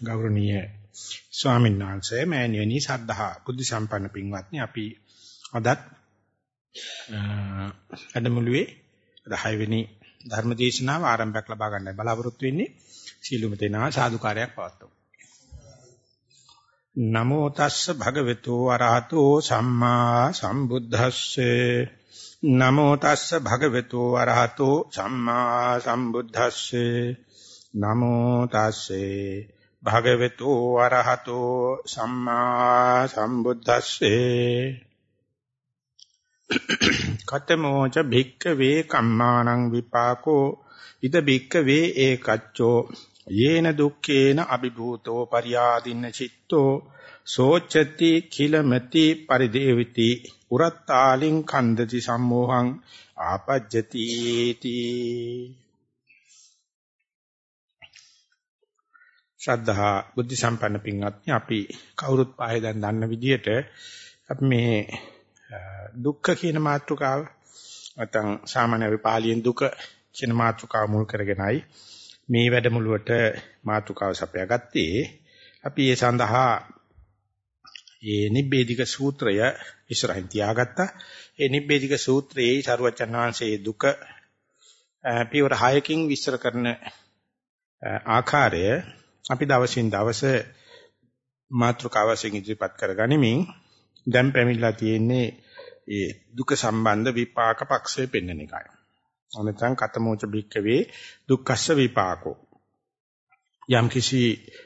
ගෞරවනීය ස්වාමීන් වහන්සේ මෑණියනි සද්ධා බුද්ධ සම්පන්න පින්වත්නි අපි අදත් අදමුළුවේ 10 වෙනි ධර්ම දේශනාව ආරම්භයක් ලබා ගන්නයි බලාපොරොත්තු වෙන්නේ සීලුම දෙනා සාදුකාරයක් පවත්වමු නමෝ තස්ස භගවතු අරහතෝ සම්මා සම්බුද්දස්සේ නමෝ තස්ස භගවතු අරහතෝ සම්මා සම්බුද්දස්සේ නමෝ තස්සේ භගවතු අරහතෝ සම්මා සම්බුද්දස්සේ කතමෝච භික්ඛවේ කම්මානං විපාකෝ ඉද භික්ඛවේ ඒකච්චෝ යේන දුක්ඛේන අභිභූතෝ පරියාදින්න චිත්තෝ සෝචති කිලමති පරිදේවිති උරත්තාලින් කන්දති සම්මෝහං ආපජ්ජති තී ශ්‍රද්ධා බුද්ධ සම්පන්න පින්වත්නි අපි කවුරුත් පාහේ දැන් දන්න විදිහට අපි මේ දුක්ඛ කියන මාතෘකාව නැත්නම් සාමාන්‍ය විපාලියෙන් දුක කියන මාතෘකාව මුල් කරගෙනයි මේ වැඩමුළුවට මාතෘකාව සපයාගත්තේ අපි ඒ සඳහා මේ නිබ්බේධික සූත්‍රය ඉස්සරහින් තියාගත්තා ඒ නිබ්බේධික සූත්‍රයේ සරුවචන් වහන්සේ දුක පියවර 6කින් විස්තර කරන ආකාරය අපි දවසින් දවස මාතෘකාවසින් ඉදිරිපත් කරගනිමින් දැන් පැමිණලා තියෙන්නේ ඒ දුක සම්බන්ධ විපාක පක්ෂය පෙන්වන එකයි. අනතං කතමෝච භික්ඛවේ දුක්ඛස්ස විපාකෝ. යම් කිසි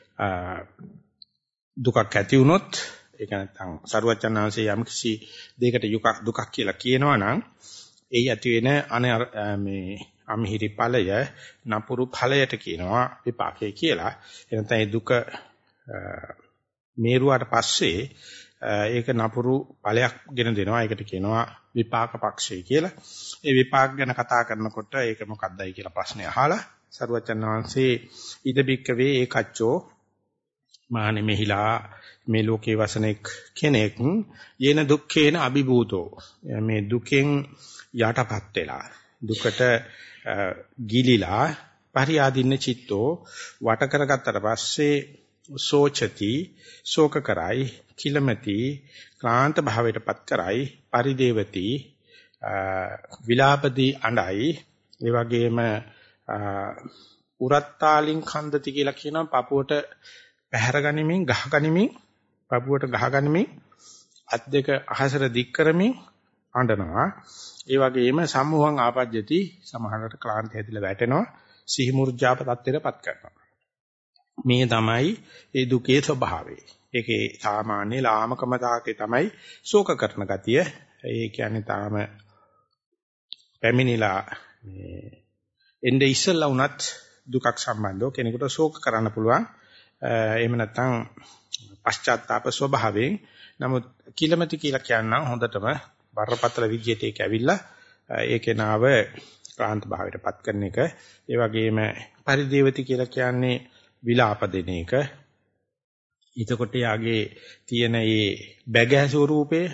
දුකක් ඇති වුණොත් ඒක නැත්නම් සරුවචනාංශයේ යම් කිසි දෙයකට දුකක් කියලා කියනවා නම් ඒ ඇති වෙන මේ අමිහිරි ඵලය නපුරු ඵලයට කියනවා විපාකය කියලා. එනතන ඒ දුක මේරුවාට පස්සේ ඒක නපුරු ඵලයක් ගෙන දෙනවා. ඒකට කියනවා විපාක පක්ෂය කියලා. ඒ විපාක ගැන කතා කරනකොට ඒක මොකක්දයි කියලා ප්‍රශ්නේ අහලා සරුවචන් වහන්සේ ඉද බික්කවේ ඒකච්චෝ මානෙ මෙහිලා මේ ලෝකේ වසනෙක් කෙනෙක් යේන දුක්ඛේන අභිභූතෝ මේ දුකෙන් යටපත් වෙලා දුකට ගිලිලා පරියාදින්න චිත්තෝ වට කරගත්තට පස්සේ සෝචති ශෝක කරයි කිලමති ක්ලාන්ත භාවයටපත් කරයි පරිදේවති විලාපදී අඬයි ඒ වගේම උරත්තාලින් කන්දති කියලා කියනවා පපුවට පැහැර ගනිමින් ගහ ගනිමින් පපුවට ගහ ගනිමින් අත් දෙක අහසට දික් කරමින් අඬනවා ඒ වගේම සම්මෝහං ආපජ්ජති සමහරකට ක්ලාන්ත හැදිලා වැටෙනවා සිහි මුර්ජාප තත්ත්වයටපත් කරනවා මේ තමයි ඒ දුකේ ස්වභාවය ඒකේ සාමාන්‍ය ලාමකම තාකේ තමයි ශෝක කරන ගතිය ඒ කියන්නේ තාම පැමිණිලා මේ එnde ඉස්සල්ලා වුණත් දුකක් සම්බන්ධව කෙනෙකුට ශෝක කරන්න පුළුවන් එහෙම නැත්නම් පශ්චාත්තාප ස්වභාවයෙන් නමුත් කිලමති කියලා කියනනම් හොඳටම බරපතල විදියට ඒක ඇවිල්ලා ඒකේ නාව ක්ලාන්ත භාවයටපත් කරන එක ඒ වගේම පරිදේවති කියලා කියන්නේ විලාප දෙන එක ඊටකොට යාගේ තියෙන මේ බැගෑ ස්වරූපයේ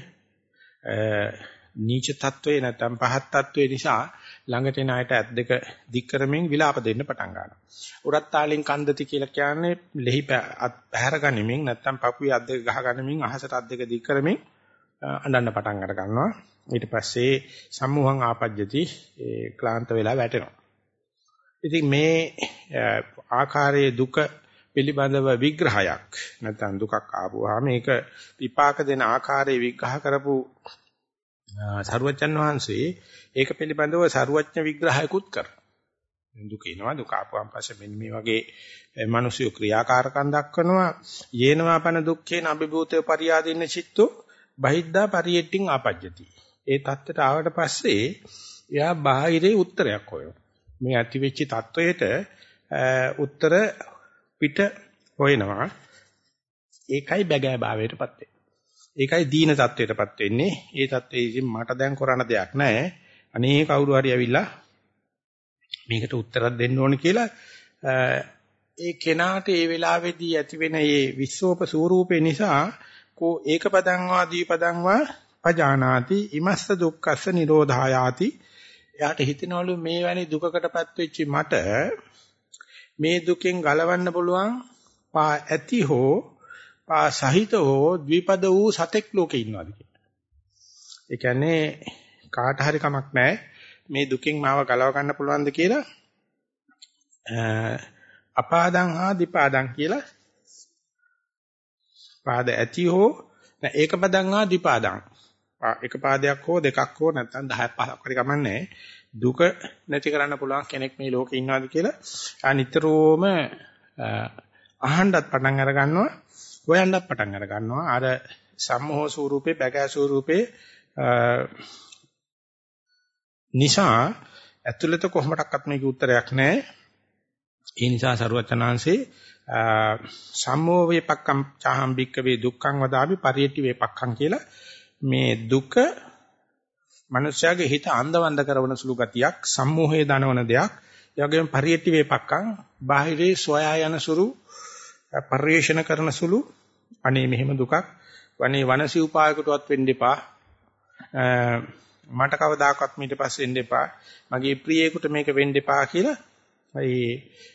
නීච තත්වයේ නැත්නම් පහත් තත්වයේ නිසා ළඟට එන අයට ඇත් දෙක දික් කරමින් විලාප දෙන්න පටන් ගන්නවා. උරත්තාලින් කන්දති කියලා කියන්නේ ලෙහි පැහැර ගනිමින් නැත්නම් පපුවේ අත් දෙක ගහ ගනිමින් අහසට අත් දෙක දික් කරමින් අඬන්න පටන් අර ගන්නවා. ඊට පස්සේ සම්මෝහං ආපජ්ජති ක්ලාන්ත වෙලා වැටෙනවා. ඉතින් මේ ආකාරයේ දුක පිළිබඳව විග්‍රහයක් නැත්නම් දුකක් ආවම මේක විපාක දෙන ආකාරයේ විග්‍රහ කරපු සරුවචන් වහන්සේ ඒක පිළිබඳව සරුවඥ විග්‍රහයකුත් කරනවා. දුක එනවා දුක ආපුවාන් පස්සේ මෙන්න මේ වගේ මිනිස්සු ක්‍රියාකාරකම් දක්වනවා. යේනවාපන දුක්ඛේන අභිභූතේ පරියාදින්න චිත්තෝ බහිද්දා පරියෙට්ටින් ආපජ්ජති. ඒ தත්තට ආවට පස්සේ එයා බාහිරේ උත්තරයක් හොයනවා. මේ ඇති වෙච්ච தത്വයට උත්තර පිට හොයනවා. ඒකයි බැගෑ භාවයටපත් වෙන්නේ. ඒකයි දීන தത്വයටපත් වෙන්නේ. ඒ தത്വයේ ඉතින් මට දැන් කරන්න දෙයක් නැහැ. අනේ කවුරු හරි ඇවිල්ලා මේකට උත්තරයක් දෙන්න ඕන කියලා ඒ කෙනාට ඒ වෙලාවේදී ඇති වෙන මේ විශ්වෝප ස්වරූපේ නිසා කෝ ඒකපදං වා දීපදං වා පජානාති ඉමස්ස දුක්ඛස්ස නිරෝධායාති එයාට හිතෙනවලු මේ වැනි දුකකටපත් වෙච්ච මට මේ දුකෙන් ගලවන්න පුළුවන් පා ඇති හෝ පා සහිත හෝ ද්විපද වූ සතෙක් ලෝකේ ඉන්නවාද කියලා. ඒ කියන්නේ කාට හරි කමක් නැහැ මේ දුකින් මාව ගලව ගන්න පුළුවන්ද කියලා අපාදං හා දිපාදං කියලා පාද ඇති හෝ ඒක පදං හා දිපාදං එක පාදයක් හෝ දෙකක් හෝ නැත්නම් 10ක් 15ක් හරි කමන්නේ දුක නැති කරන්න පුළුවන් කෙනෙක් මේ ලෝකේ ඉන්නවාද කියලා නිතරම අහන්නත් පටන් අර ගන්නවා හොයන්නත් පටන් අර ගන්නවා අර සම්මෝහ ස්වරූපේ බගෑ ස්වරූපේ නිසා ඇතුළත කොහොමඩක්වත් මේක උත්තරයක් නැහැ ඒ නිසා සරුවචනාංශේ සම්මෝහ වේපක්කම් චාහම් බික්කවේ දුක්ඛං වදාමි පරියට්ටි වේපක්ඛං කියලා මේ දුක මනුෂ්‍යයාගේ හිත අන්ධවන්ද කරන සුළු ගතියක් සම්මෝහයේ දනවන දෙයක් ඒ වගේම පරියට්ටි වේපක්ඛං බාහිරේ සොයා යන සුළු පරිේශන කරන සුළු අනේ මෙහෙම දුකක් වනේ වනසි උපායකටවත් වෙන්න එපා මට කවදාකවත් ඊට පස්සේ වෙන්න එපා මගේ ප්‍රියෙකුට මේක වෙන්න එපා කියලා ඒ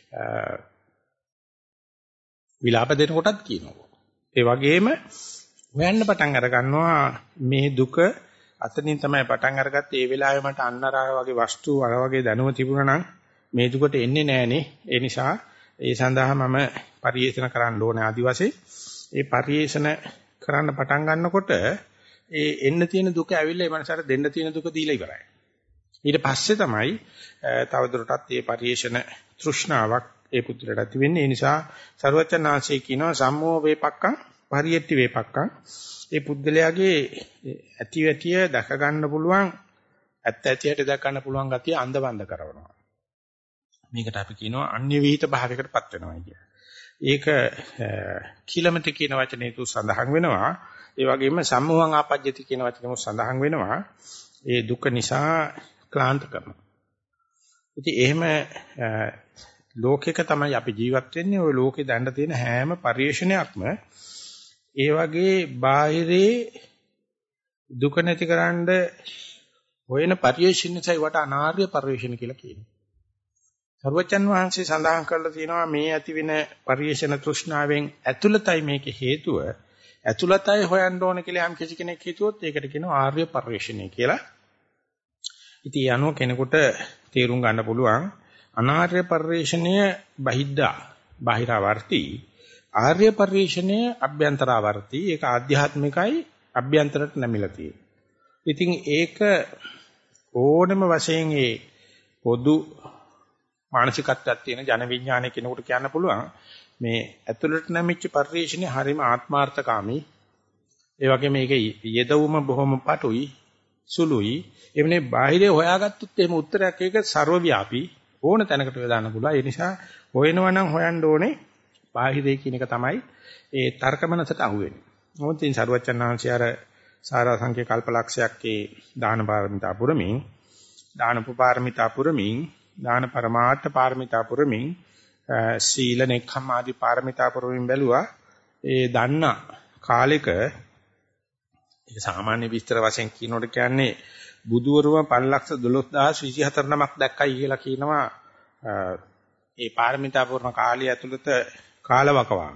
විලාප දෙන කොටත් කියනවා ඒ වගේම හොයන්න පටන් අර ගන්නවා මේ දුක අතනින් තමයි පටන් අරගත්තේ ඒ වෙලාවේ මට අන්නරාය වගේ වස්තු අර වගේ දැනුම තිබුණා නම් මේ දුකට එන්නේ නැහනේ ඒ නිසා ඒ සඳහා මම පරිේෂණ කරන්න ඕනේ ආදිවාසී ඒ පරිේෂණ කරන්න පටන් ගන්නකොට ඒ එන්න තියෙන දුක ඇවිල්ලා ඒ මනසට දෙන්න තියෙන දුක දීලා ඉවරයි ඊට පස්සේ තමයි තවදුරටත් මේ පරිේෂණ තෘෂ්ණාවක් ඒ පුත්‍රයට ඇති වෙන්නේ ඒ නිසා සරුවචනාංශයේ කියනවා සම්මෝහ වේපක්කං පරියට්ටි වේපක්කං ඒ පුද්ගලයාගේ ඇති වැටිය දැක ගන්න පුළුවන් ඇත්ත ඇතියට දැක ගන්න පුළුවන් ගතිය අන්ධබන්ද කරනවා මේකට අපි කියනවා අන්‍ය විහිිත භාවයකටපත් වෙනවා කියලා. ඒක කිලමති කියන වචනේ තු සඳහන් වෙනවා. ඒ වගේම සම්මෝහං ආපජ්ජති කියන වචනේම සඳහන් වෙනවා. ඒ දුක නිසා ක්ලාන්ත කරනවා. ඉතින් එහෙම ලෝකෙක තමයි අපි ජීවත් වෙන්නේ. ওই ලෝකේ දැන්න තියෙන හැම පරිේශනයක්ම ඒ වගේ බාහිරේ දුක නැතිකරන්න හොයන පරිේශනයයි වට අනාර්ය පරිේශන කියලා කියනවා. සර්වචන් වහන්සේ සඳහන් කරලා තියෙනවා මේ ඇති වෙන පරිේශන තෘෂ්ණාවෙන් ඇතුළතයි මේකේ හේතුව. ඇතුළතයි හොයන්න ඕන කියලා යම් කිසි කෙනෙක් හිතුවොත් ඒකට කියනවා ආර්ය පරිේශනය කියලා. ඉතින් යනෝ කෙනෙකුට තේරුම් ගන්න පුළුවන් අනාර්ය පරිේශනය බහිද්දා බාහිරවර්ති ආර්ය පරිේශනය අභ්‍යන්තරවර්ති ඒක ආධ්‍යාත්මිකයි අභ්‍යන්තරට නැමිලා තියෙනවා. ඉතින් ඒක ඕනම වශයෙන් ඒ පොදු මානසිකත්වයක් තියෙන ජන විඥානය කෙනෙකුට කියන්න පුළුවන් මේ ඇතුළට නැමිච්ච පරිේශනේ හරීම ආත්මార్థකාමී ඒ වගේම මේක යෙදවුම බොහොම පටුයි සුළුයි එවනේ බාහිරේ හොයාගත්තොත් එහෙම උත්තරයක් ඒක ਸਰවව්‍යාපී ඕන තැනකට යොදාන්න පුළුවන් ඒ නිසා හොයනවා නම් හොයන්න ඕනේ බාහිරේ කියන එක තමයි ඒ තර්කමනසට අහුවෙන්නේ මොකද ඉතින් සරුවචනාංශය අර සාරාංශික කල්පලක්ෂයක් ඒ දාන පාරමිතා පුරමින් දාන උපපාරමිතා පුරමින් දාන පරමාර්ථ පාරමිතා පුරමින් සීල නෙක්ඛම් ආදී පාරමිතා පුරමින් බැලුවා ඒ දන්න කාලෙක ඒක සාමාන්‍ය විස්තර වශයෙන් කියනකොට කියන්නේ බුදුවරුම 512024 නමක් දැක්කයි කියලා කියනවා ඒ පාරමිතා පුරන කාලය ඇතුළත කාලවකවාන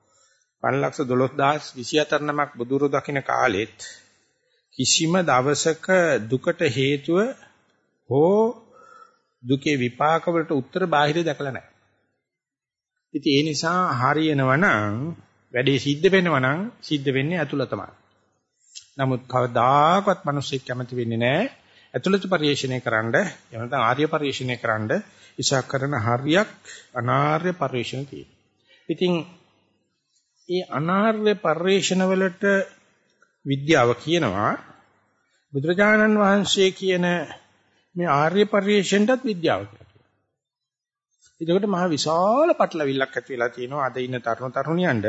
512024 නමක් බුදුරු දකින්න කාලෙත් කිසිම දවසක දුකට හේතුව හෝ දුකේ විපාක වලට උත්තර බාහිර දැකලා නැහැ. ඉතින් ඒ නිසා හරියනවා නම් වැඩේ සිද්ධ වෙනවා නම් සිද්ධ වෙන්නේ ඇතුළතමයි. නමුත් කවදාකවත් මිනිස්සෙක් කැමති වෙන්නේ නැහැ ඇතුළත පරිශ්‍රණය කරන්න, එහෙම නැත්නම් ආර්ය පරිශ්‍රණය කරන්න ඉෂා කරන හරියක් අනාර්ය පරිශ්‍රණ තියෙනවා. ඉතින් ඒ අනාර්ය පරිශ්‍රණ වලට විද්‍යාව කියනවා බුදුරජාණන් වහන්සේ කියන මේ ආර්ය පරිශ්‍රණයටත් විද්‍යාව කියලා කියනවා. ඒකට මහ විශාල පටලවිල්ලක් ඇති වෙලා තියෙනවා අද ඉන්න තරුණ තරුණියන්ට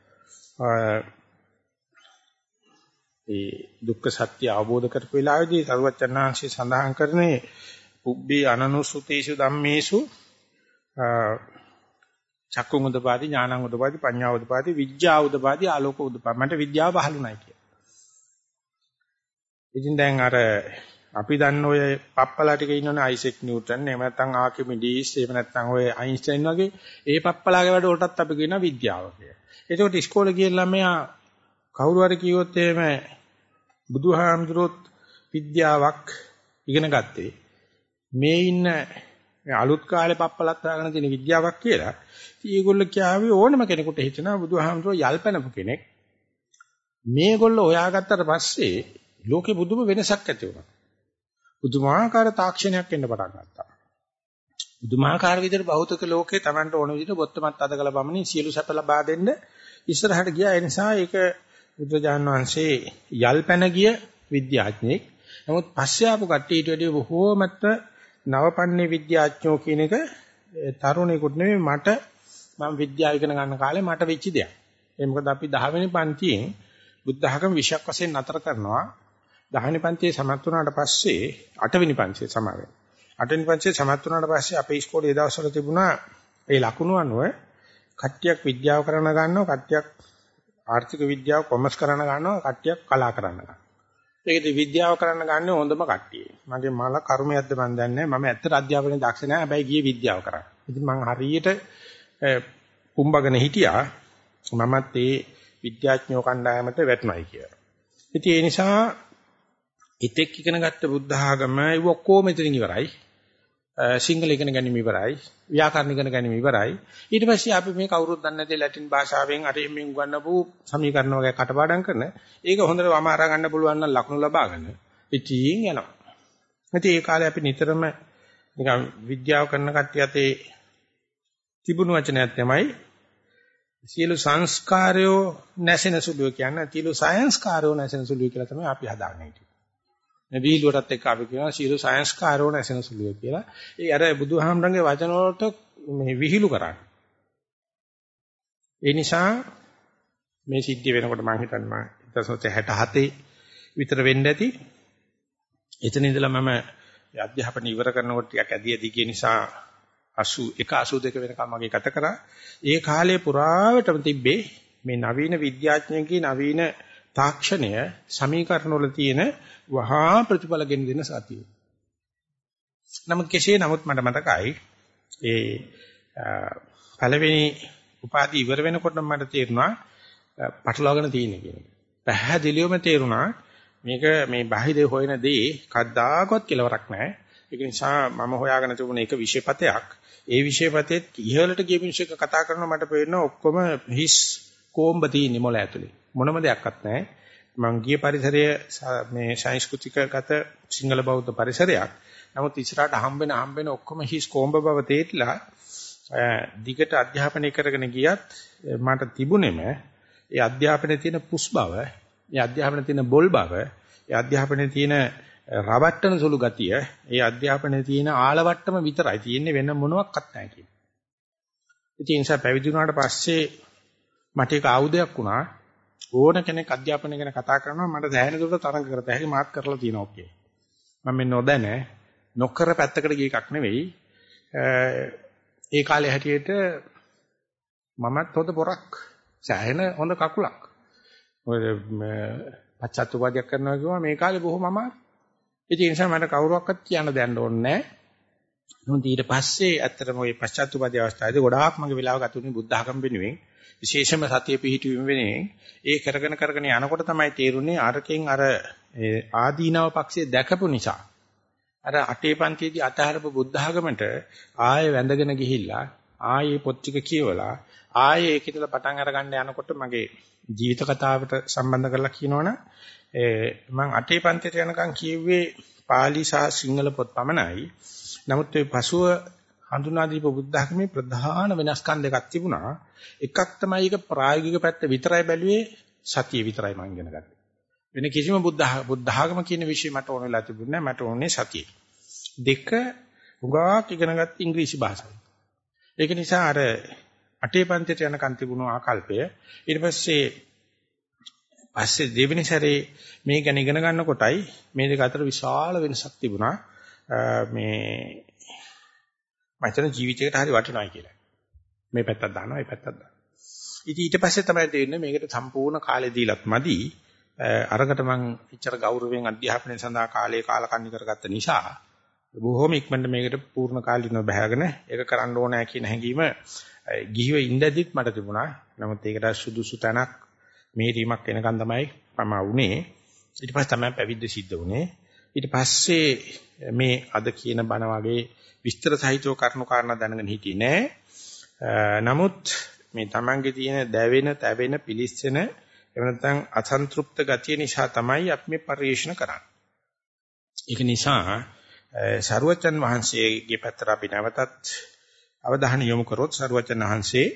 ඒ දුක්ඛ සත්‍ය අවබෝධ කරපු වෙලාවේදී සරුවචනාංශي සඳහන් කරන්නේ පුබ්බේ අනනුසුතේසු ධම්මේසු චක්කුං උදපාදි ඥානං උදපාදි පඤ්ඤා උදපාදි විඥා උදපාදි ආලෝක උදපාදි මට විද්‍යාව පහළුණයි කියලා. ඉතින් දැන් අර අපි දන්න ඔය පප්පලා ටික ඉන්නෝනේ අයිසෙක් නිව්ටන් එහෙම නැත්නම් ආකිමිඩීස් එහෙම නැත්නම් ඔය අයින්ස්ටයින් වගේ ඒ පප්පලාගේ වැඩ වලටත් අපි කියනවා විද්‍යාව කියලා. ඒකට ඉස්කෝලේ ගිය ළමයා කවුරු හරි කිව්වොත් එහෙම බුදුහාමුදුරුවෝ විද්‍යාවක් ඉගෙන ගත්තේ මේ ඉන්න අලුත් කාලේ පප්පලත් හොයාගෙන තියෙන විද්‍යාවක් කියලා. ඉතින් ඒගොල්ලෝ කියාවේ ඕනම කෙනෙකුට හිතනවා බුදුහාමුදුරුවෝ යල්පැනපු කෙනෙක්. මේගොල්ලෝ හොයාගත්තට පස්සේ ලෝකේ බුදුම වෙනසක් ඇති වුණා. බුදුමාකාර තාක්ෂණයක් එන්න පටන් ගත්තා. බුදුමාකාර විදිහට භෞතික ලෝකේ Tamanට ඕන විදිහට බොත්තමත් අදකලා බමනේ සියලු සැප ලබා දෙන්න ඉස්සරහට ගියා. ඒ නිසා ඒක බුදුජාන විශ්ේ යල්පැන ගිය විද්‍යාඥයෙක්. නමුත් පස්සේ ආපු කට්ටියට වඩා බොහෝමත්ම නවපන්නේ විද්‍යාඥයෝ කියන එක තරුණයෙකුට නෙමෙයි මම විද්‍යාව ඉගෙන ගන්න කාලේ මට වෙච්ච දෙයක්. ඒ මොකද අපි 10 වෙනි පන්තියෙන් බුද්ධ ධර්ම විෂයක් වශයෙන් නතර කරනවා. 10 වෙනි පන්තියේ සමත් වුණාට පස්සේ 8 වෙනි පන්තියේ සමාවෙන්න. 8 වෙනි පන්තියේ සමත් වුණාට පස්සේ අපේ ඉස්කෝලේ ඒ දවස්වල තිබුණා ඒ ලකුණු අනුව කට්ටියක් විද්‍යාව කරන ගන්නවා, කට්ටියක් ආර්ථික විද්‍යාව කොමර්ස් කරන ගන්නවා, කට්ටියක් කලා කරන ගන්නවා. ඒකද විද්‍යාව කරන්න ගන්න හොඳම කට්ටිය. මගේ මල කර්මයක්ද මන් දන්නේ නැහැ. මම ඇත්තට අධ්‍යාපනයේ දක්ෂ නැහැ. හැබැයි ගියේ විද්‍යාව කරා. ඉතින් මම හරියට පුම්බගෙන හිටියා. මමත් ඒ විද්‍යාඥයෝ කණ්ඩායමට වැටුණයි කියලා. ඉතින් ඒ නිසා ඉතෙක් ඉගෙන ගත්ත බුද්ධ ආගම ඒ ඔක්කොම ඉතින් ඉවරයි. සිංහල ඉගෙන ගැනීම ඉවරයි. ව්‍යාකරණ ඉගෙන ගැනීම ඉවරයි. ඊට පස්සේ අපි මේ කවුරුත් දන්නේ නැති ලැටින් භාෂාවෙන් අර එම්ෙන් උගන්වපු සමීකරණ වගේ කටපාඩම් කරන. ඒක හොඳට වම අරා ගන්න පුළුවන් නම් ලකුණු ලබා ගන්න. ඉතින් යනවා. ඉතින් ඒ කාලේ අපි නිතරම නිකන් විද්‍යාව කරන කට්ටිය අතේ තිබුණු වචනයක් තමයි සියලු සංස්කාරයෝ නැසෙන සුළුව කියන්නේ. සියලු සංස්කාරයෝ නැසෙන සුළුව කියලා තමයි අපි හදාගන්නේ. මේ වීලුවටත් එක්ක අපි කියනවා සියලු සංස්කාරෝ නැසෙන සුළුය කියලා. ඒ අර බුදුහාමරංගේ වචන වලට මේ විහිළු කරන්නේ. ඒ නිසා මේ සිද්ධිය වෙනකොට මම හිතන්නේ 1967 විතර වෙන්න ඇති. එතන ඉඳලා මම අධ්‍යාපනය ඉවර කරනකොට ටිකක් ඇදී ඇදී නිසා 82 වෙනකම් මගේ ගත කරා. ඒ කාලේ පුරාවටම තිබ්බේ මේ නවීන විද්‍යාඥයන්ගේ නවීන තාක්ෂණය සමීකරණ වල තියෙන වහා ප්‍රතිඵල ගෙන දෙන සතිය. නමුත් කෙසේ නමුත් මට මතකයි ඒ පළවෙනි උපාධිය ඉවර වෙනකොට මට තේරුණා පටලවාගෙන තියෙන කියන එක. පැහැදිලිවම තේරුණා මේක මේ බාහිර හොයන දේ කද්දාකවත් කෙලවරක් නැහැ. ඒක නිසා මම හොයාගෙන තිබුණ එක විෂයපතයක්. ඒ විෂයපතේ ඉහළට ගිය මිනිස්සුක කතා කරනවා මට පේනවා ඔක්කොම හිස් කොම්බ තියෙන්නේ මොළ ඇතුලේ. මොනම දෙයක්වත් නැහැ. මං ගිය පරිසරය මේ සංස්කෘතිකගත සිංහල බෞද්ධ පරිසරයක්. නමුත් ඉස්සරහට හම්බෙන ඔක්කොම හිස් කොම්බ බව තේරිලා දිගට අධ්‍යාපනය කරගෙන ගියත් මට තිබුණෙම ඒ අධ්‍යාපනයේ තියෙන පුස් බව, ඒ අධ්‍යාපනයේ තියෙන බොල් බව, ඒ අධ්‍යාපනයේ තියෙන රවට්ටන සුළු ගතිය, ඒ අධ්‍යාපනයේ තියෙන ආලවට්ටම විතරයි තියෙන්නේ වෙන මොනවත් නැහැ කියන. ඒ නිසා පැවිදි වුණාට පස්සේ මට ඒක ආයුධයක් වුණා. ඕන කෙනෙක් අධ්‍යාපනය ගැන කතා කරනවා මට දැහැෙන දුරට තරඟ කරත හැකි මාත් කරලා තියෙනවා ඔකේ. මම මේ නොදැන නොකර පැත්තකට ගිය එකක් නෙවෙයි. ඒ කාලේ හැටියට මමත් හොඳ පොරක් සෑහෙන හොඳ කකුලක්. ඔය පච්චත්තුපාදියක් කරනවා කිව්වා මේ කාලේ බොහොම අමාරු. ඒ නිසා මට කවුරුවක්වත් කියන්න දෙන්න ඕනේ නැහැ. මොකද ඊට පස්සේ ඇත්තටම ওই පච්චත්තුපාදී අවස්ථාවේදී ගොඩාක් මගේ වෙලාව ගත උනේ බුද්ධ ආගම වෙනුවෙන්. විශේෂම සතිය පිහිටුවීම වෙනුවෙන් ඒ කරගෙන යනකොට තමයි තේරුනේ අරකින් අර ආදීනව පක්ෂයේ දැකපු නිසා අර අටේ පන්තියේදී අතහරපු බුද්ධ ආගමට ආයෙ වැඳගෙන ගිහිල්ලා ආයෙ පොත් ටික කියවලා ආයෙ ඒකිටලා පටන් අරගන්න යනකොට මගේ ජීවිත කතාවට සම්බන්ධ කරලා කියනවනම් මම අටේ පන්තියට යනකම් කියෙව්වේ පාලි සහ සිංහල පොත් පමණයි. නමුත් ඒ පසුව හඳුනා දීපු බුද්ධ ධර්මයේ ප්‍රධාන වෙනස්කම් දෙකක් තිබුණා. එකක් තමයි ඒක ප්‍රායෝගික පැත්ත විතරයි බැලුවේ සතිය විතරයි මම ඉගෙන ගත්තේ. වෙන කිසිම බුද්ධ ධර්ම කියන විෂය මට ඕන වෙලා තිබුණේ නැහැ. මට ඕනේ සතිය. දෙක උගාක් ඉගෙන ගත්ත ඉංග්‍රීසි භාෂාවෙන්. ඒක නිසා අර අටේ පන්තියට යනකම් තිබුණු ආකල්පය ඊට පස්සේ දෙවෙනි සැරේ මේ ගැන ඉගෙන ගන්නකොටයි මේ දෙක අතර විශාල වෙනසක් තිබුණා. මේ මචං ජීවිතේකට හරි වටිනවයි කියලා. මේ පැත්තක් දානවා, මේ පැත්තක් දානවා. ඉතින් ඊට පස්සේ තමයි තේරෙන්නේ මේකට සම්පූර්ණ කාලය දීලත් මදි. අරකට මම ඉච්චර ගෞරවයෙන් අධ්‍යාපනය සඳහා කාලකන්ණි කරගත්ත නිසා බොහොම ඉක්මනට මේකට පූර්ණ කාලීනව බහගෙන ඒක කරන්න ඕනෑ කියන හැඟීම ගිහිව ඉඳදිත් මට තිබුණා. නමුත් ඒකට සුදුසු තැනක් මේරීමක් වෙනකන් තමයි පමා වුණේ. ඊට පස්සේ තමයි පැවිද්ද සිද්ධ වුණේ. ඊට පස්සේ මේ අද කියන බණ වගේ විස්තර සහිතව කරුණු කාරණා දැනගෙන හිටියේ නෑ. නමුත් මේ Tamange තියෙන දැවෙන, තැවෙන, පිලිස්සෙන එහෙම නැත්නම් අසන්තෘප්ත ගතිය නිසා තමයි අපි මේ පරිශන කරන්නේ. ඒක නිසා සරුවචන් වහන්සේගේ පැත්තට අපි නැවතත් අවධානය යොමු කරොත් සරුවචන් වහන්සේ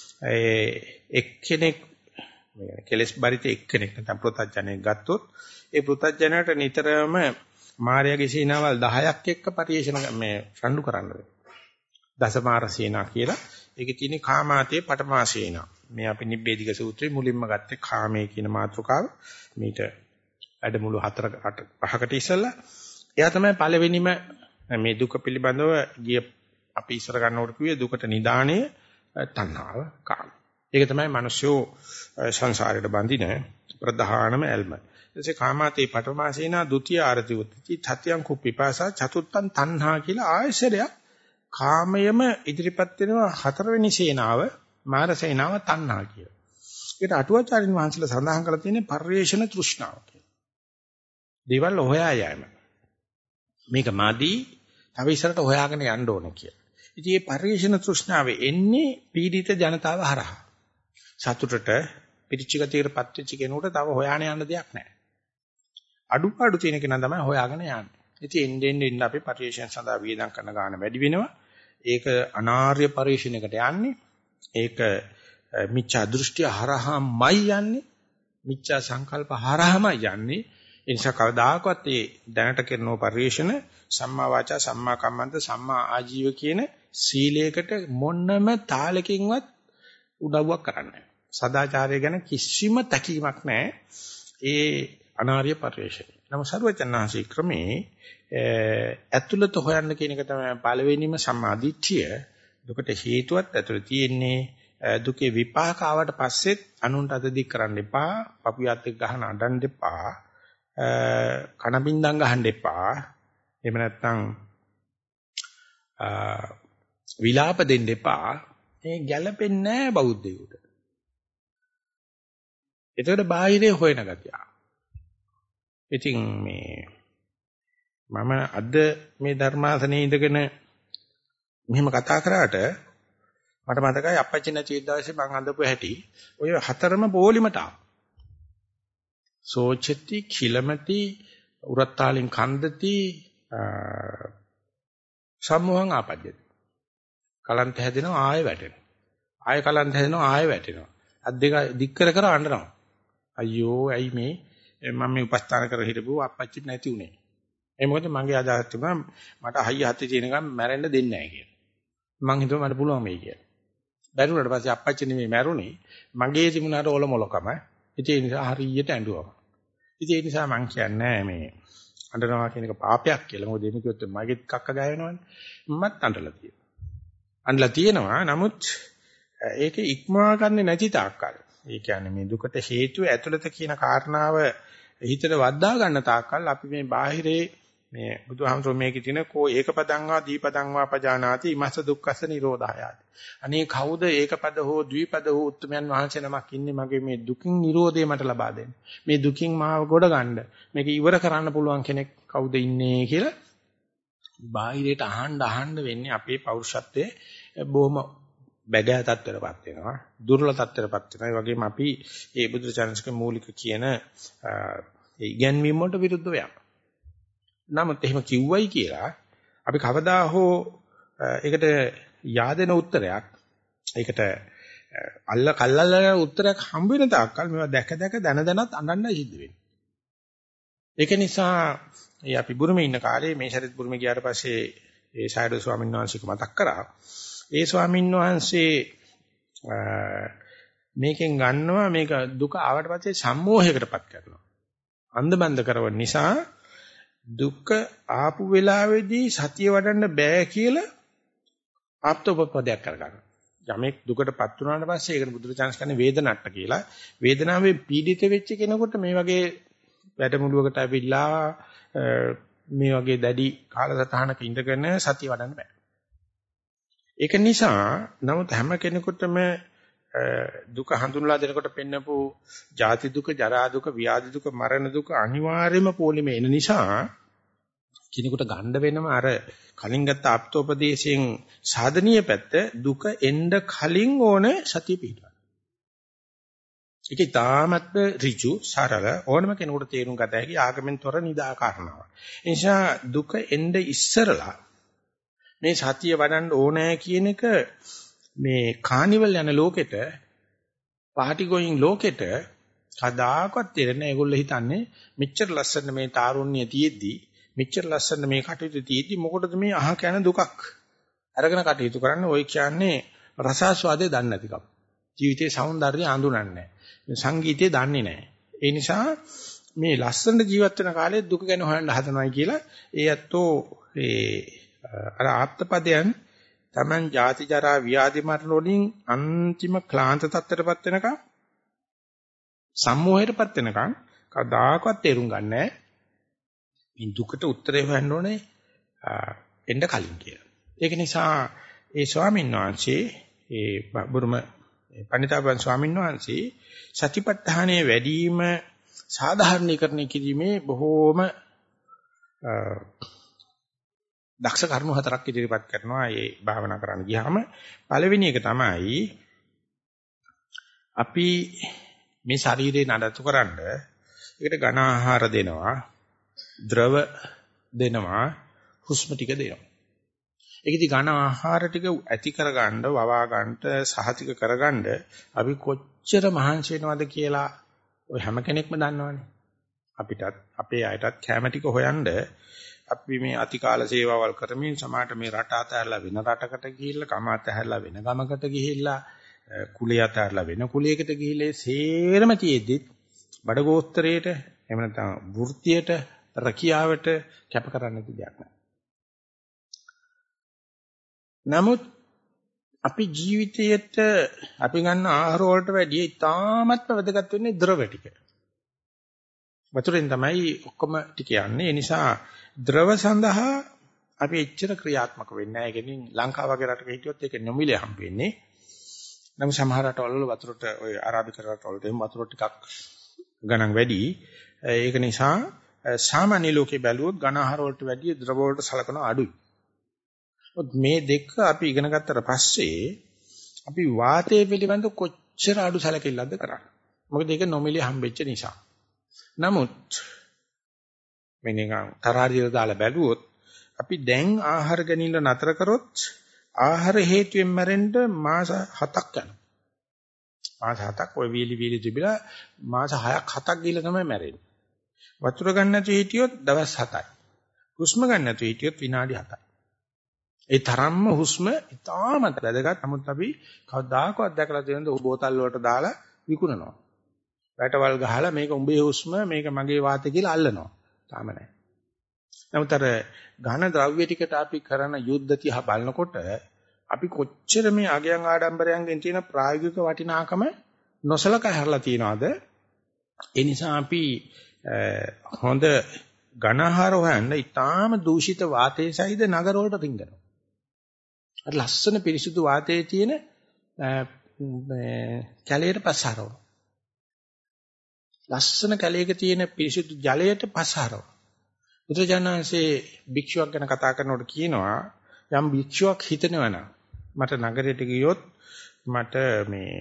එක්කෙනෙක් කෙලස් බරිත එක්කෙනෙක් නැත්නම් පෘථග්ජනෙක් ගත්තොත් ඒ පෘථග්ජනයට නිතරම මායාවේ සීනාවල් 10ක් එක්ක පරිශන මේ රණ්ඩු කරන්න වෙනවා. දසමාර සීනා කියලා. ඒකේ තියෙන කාමාතේ පඨමා සීනා. මේ අපි නිබ්බේධික සූත්‍රයේ මුලින්ම ගත්තේ කාමයේ කියන මාතෘකාව. මේට වැඩමුළු 4-5කට ඉස්සෙල්ලා එයා තමයි පළවෙනිම මේ දුක පිළිබඳව ගිය අපි ඉස්සර ගන්නකොට කිව්වේ දුකට නිදාණය තණ්හාව කාම. ඒක තමයි මිනිස්සු සංසාරයට බඳින ප්‍රධානම ඇල්ම. ඊටසේ කාමාතේ පඨමාසේනා ဒုတိ ය ආරති උත්ති තත්‍යං කුප්පිපාසා චතුත්තං තණ්හා කියලා ආයශරයක් කාමයම ඉදිරිපත් වෙනවා හතරවෙනි සේනාව මාර සේනාව තණ්හා කියලා. ඒකට අටුවාචාරින් වහන්සේලා සඳහන් කරලා තියෙන්නේ පරිේශන තෘෂ්ණාව කියලා. දේවල් හොයා යෑම. මේක මාදී තව ඉස්සරට හොයාගෙන යන්න ඕන කියලා. ඉතින් මේ පරිේශන තෘෂ්ණාවේ එන්නේ පීඩිත ජනතාව හරහා. සතුටට පිරිච්ච ගතියකටපත් වෙච්ච කෙනෙකුට තව හොයාගෙන යන්න දෙයක් නැහැ. අඩුපාඩු තියෙන කෙනා තමයි හොයාගෙන යන්නේ. ඉතින් එන්න අපි පරිේශන සඳහා වියදම් කරන ගාන වැඩි වෙනවා. ඒක අනාර්ය පරිේශනයකට යන්නේ. ඒක මිච්ඡා දෘෂ්ටිය හරහාමයි යන්නේ. මිච්ඡා සංකල්ප හරහාමයි යන්නේ. ඒ නිසා කවදාකවත් මේ දැනට කරන පරිේශන සම්මා වාචා සම්මා කම්මන්ත සම්මා ආජීව කියන සීලයකට මොන්නම තාලකින්වත් උදව්වක් කරන්නේ නැහැ. සදාචාරය ගැන කිසිම තැකීමක් නැහැ. ඒ අනාර්ය පරිේශනය. නමුත් සර්වචන්නාංශී ක්‍රමේ ඇතුළත හොයන්න කියන එක තමයි පළවෙනිම සම්මාදිට්ඨිය. දුකට හේතුවත් ඇතුළේ තියෙන්නේ දුකේ විපාක ආවට පස්සෙත් අනුන්ට අත දික් කරන්න එපා. පපුවත් එක්ක ගහන අඬන්න එපා. කනබින්දම් ගහන්න එපා. එහෙම නැත්නම් විලාප දෙන්න එපා. මේ ගැළපෙන්නේ නැහැ බෞද්ධයෙකුට. ඒකට බාහිරේ හොයන ගතිය. ඉතින් මේ මම අද මේ ධර්මාසනේ ඉඳගෙන මෙහෙම කතා කරාට මට මතකයි අපච්චි නැති දවසේ මං අඳපු හැටි ඔය හතරම පොලිමට ආවා. සෝචති කිලමති උරත්තාලින් කන්දති සම්මෝහං ආපද්‍යති. කලන්ත හැදෙනවා ආයෙ වැටෙනවා. ආයෙ කලන්ත හැදෙනවා ආයෙ වැටෙනවා. අත් දෙක දික් කර කර අඬනවා. අයියෝ ඇයි මේ මම මේ උපස්ථාන කර හිටපුව අපච්චි නැති උනේ. ඒ මොකද මගේ අදහස් තිබුණා මට හයිය හතේ තියෙනකම් මැරෙන්න දෙන්නේ නැහැ කියලා. මං හිතුවා මට පුළුවන් මේ කියලා. බැරුණාට පස්සේ අපච්චි නෙමෙයි මැරුණේ. මගේ තිබුණාට ඔලොමලකම. ඒ නිසා හරියට ඇඬුවා. ඉතින් ඒ නිසා මං කියන්නේ මේ අඬනවා කියන එක පාපයක් කියලා. මොකද එමෙ කිව්වොත් මගෙත් කක්ක ගෑවෙනවනේ. මමත් අඬලා තියෙනවා. අඬලා තියෙනවා. නමුත් ඒක ඉක්මවා ගන්න නැති තාක්කල්. ඒ කියන්නේ මේ දුකට හේතුව ඇතුළත කියන කාරණාව හිතට වද්දා ගන්න තාක්කල් අපි මේ බාහිරේ මේ බුදුහාමුදුරුවෝ මේකේ තියෙන කෝ ඒකපදං වා දීපදං වා පජානාති ඉමස්ස දුක්ඛස්ස නිරෝධායති. අනේ කවුද ඒකපද හෝ ද්විපද හෝ උත්තමයන් වහන්සේ නමක් ඉන්නේ මගේ මේ දුකින් නිරෝධය මට ලබා දෙන්න. මේ දුකින් මාව ගොඩ ගන්න. මේක ඉවර කරන්න පුළුවන් කෙනෙක් කවුද ඉන්නේ කියලා බාහිරයට අහන්න වෙන්නේ අපේ පෞරුෂත්වයේ බොහොම බැගෑ තත්ත්වයටපත් වෙනවා. දුර්වල තත්ත්වයටපත් වෙනවා. ඒ වගේම අපි මේ බුදුචානන්සේක මූලික කියන ඒ ඉගැන්වීම් වලට විරුද්ධව යනවා. නමුත් එහෙම කිව්වයි කියලා අපි කවදා හෝ ඒකට yaadena උත්තරයක් ඒකට කල්ලල්ල උත්තරයක් හම්බ වෙන තාක්කල් මේවා දැක දැනත් අඬන්නයි සිද්ධ වෙන්නේ. ඒක නිසා අපි බුරුමේ ඉන්න කාලේ මේ ශරීර බුරුමේ ගියාට පස්සේ ඒ සායඩෝ ස්වාමීන් වහන්සේක මතක් කරා. ඒ ස්වාමීන් වහන්සේ මේකෙන් ගන්නවා මේක දුක ආවට පස්සේ සම්මෝහයකටපත් කරනවා. අන්ධබන්ධ කරවන නිසා දුක ආපු වෙලාවේදී සතිය වඩන්න බෑ කියලා ආප්තෝපපදයක් කරගන්නවා. යමෙක් දුකටපත් වුණාට පස්සේ ඒකට බුදුරජාණන් කියන්නේ වේදනට්ට කියලා. වේදනාවේ පීඩිත වෙච්ච කෙනෙකුට මේ වගේ වැඩමුළුවකට ඇවිල්ලා මේ වගේ දැඩි කාලසටහනක ඉඳගෙන සතිය වඩන්න බෑ. ඒක නිසා නමුත් හැම කෙනෙකුටම දුක හඳුන්වලා දෙනකොට පෙන්නපු ජාති දුක, ජරා දුක, ව්‍යාධි දුක, මරණ දුක අනිවාර්යයෙන්ම පොලිමේ එන නිසා කෙනෙකුට ගන්න වෙනම අර කලින් ගත්ත ආප්තෝපදේශයෙන් සාධනීය පැත්ත දුක එන්න කලින් ඕන සතිය පිටවන්න. ඒක ඊටාමත්ම ඍජු සරල ඕනම කෙනෙකුට තේරුම් ගත හැකි ආගමෙන් තොර නිදා කාරණාවක්. ඒ නිසා දුක එන්න ඉස්සරලා මේ සතිය වඩන්න ඕනෑ කියන එක මේ කානිවල් යන ලෝකෙට පාටි ගෝයින් ලෝකෙට කදාකවත් තේරෙන්නේ නැහැ. ඒගොල්ලෝ හිතන්නේ මෙච්චර ලස්සන මේ තාරුණ්‍ය තියෙද්දි මෙච්චර ලස්සන මේ කටයුතු තියෙද්දි මොකටද මේ අහ කන දුකක් අරගෙන කටයුතු කරන්නේ? ඔය කියන්නේ රසාස්වාදේ දන්නේ නැතිකම. ජීවිතයේ సౌందර්යය අඳුනන්නේ නැහැ. සංගීතය දන්නේ නැහැ. ඒ නිසා මේ ලස්සන ජීවත් වෙන කාලේ දුක ගැන හොයන්න හදනවායි කියලා ඒ ඇත්තෝ අර ආත්පදයන් Taman ජාති ජරා ව්‍යාධි මරණ වලින් අන්තිම ක්ලාන්ත තත්ත්වයටපත් වෙනකම් සම්මෝහයටපත් වෙනකම් කදාකවත් තේරුම් ගන්නෑ මේ දුකට උත්තරේ හොයන්න ඕනේ එන්න කලින් කියලා. ඒක නිසා ඒ ස්වාමීන් වහන්සේ ඒ බුරුම පණිතාපන් ස්වාමීන් වහන්සේ සතිපට්ඨානයේ වැඩිම සාධාරණීකරණය කිරීමේ බොහෝම දක්ෂ කරුණු හතරක් ඉදිරිපත් කරනවා. ඒ භාවනා කරන්න ගියාම පළවෙනි එක තමයි අපි මේ ශරීරේ නඩත්තු කරන්න ඒකට ඝන ආහාර දෙනවා, ද්‍රව දෙනවා, හුස්ම ටික දෙනවා. ඒකෙදි ඝන ආහාර ටික ඇති කරගන්න, වවා ගන්නට, සහතික කරගන්න අපි කොච්චර මහන්සි වෙනවද කියලා ඔය හැම කෙනෙක්ම දන්නවනේ. අපිටත් අපේ අයටත් කැම ටික හොයන්න අපි මේ අතිකාල සේවාවල් කරමින් සමාජයට මේ රට අතහැරලා වෙන රටකට ගිහිල්ලා, ගම අතහැරලා වෙන ගමකට ගිහිල්ලා, කුලිය අතහැරලා වෙන කුලියකට ගිහිල්ලා සේරම තියෙද්දි බඩගෝස්තරයට එහෙම නැත්නම් වෘත්තියට, රැකියාවට කැප කරන්න දෙයක් නැහැ. නමුත් අපි ජීවිතයේට අපි ගන්න ආහාර වලට වැඩිය ඉතාමත්ම වැදගත් වෙන්නේ ද්‍රව ටික. වතුරෙන් තමයි ඔක්කොම ටික යන්නේ. ඒ නිසා ද්‍රව සඳහා අපි එච්චර ක්‍රියාත්මක වෙන්නේ නැහැ. ඒකෙන් ලංකාව වගේ රටක හිටියොත් ඒක නොමිලේ හම්බ වෙන්නේ. නමුත් සමහර රටවල වතුරට ඔය අරාබික රටවලට එහෙම වතුර ටිකක් ගණන් වැඩි. ඒක නිසා සාමාන්‍ය ලෝකේ බැලුවොත් ඝන ආහාර වලට වැඩිය ද්‍රව වලට සලකන අඩුයි. මේ දෙක අපි ඉගෙන ගත්තට පස්සේ අපි වාතය පිළිබඳ කොච්චර අඩු සැලකිල්ලක්ද කරන්නේ. මොකද ඒක නොමිලේ හම්බෙච්ච නිසා. නමුත් මේ නිකන් තරහාරියට දාලා බැලුවොත් අපි දැන් ආහාර ගැනීම නතර කරොත් ආහාර හේතුවෙන් මැරෙන්න මාස 7ක් යනවා. මාස 7ක් ඔය වීලි තිබිලා මාස 6ක් 7ක් ගිහලා තමයි මැරෙන්නේ. වතුර ගන්න නැතුව හිටියොත් දවස් 7යි. හුස්ම ගන්න නැතුව හිටියොත් විනාඩි 7යි. ඒ තරම්ම හුස්ම ඉතාමත් වැදගත්. නමුත් අපි කවදාකවත් දැකලා තියෙනද බෝතල් වලට දාලා විකුණනවා. වැටවල් ගහලා මේක උඹේ හුස්ම, මේක මගේ වාතය කියලා අල්ලනවා. තාම නැහැ. නමුත් අර ඝන ද්‍රව්‍ය ටිකට අපි කරන යුද්ධ තියා බලනකොට අපි කොච්චර මේ අගයන් ආඩම්බරයන්ගෙන් තියෙන ප්‍රායෝගික වටිනාකම නොසලකා හැරලා තියනවාද? ඒ නිසා අපි හොඳ ඝන ආහාර හොයන්න ඉතාම දූෂිත වාතයේ සහිත නගර වලට රිංගනවා. අර ලස්සන පිරිසිදු වාතයේ තියෙන කැලයට පස්සහරව. ලස්සන කැලයක තියෙන පිරිසිදු ජලයට පස්සහරව. බුදුජානන්සේ භික්ෂුවක් ගැන කතා කරනකොට කියනවා යම් භික්ෂුවක් හිතනවනම් මට නගරයට ගියොත් මට මේ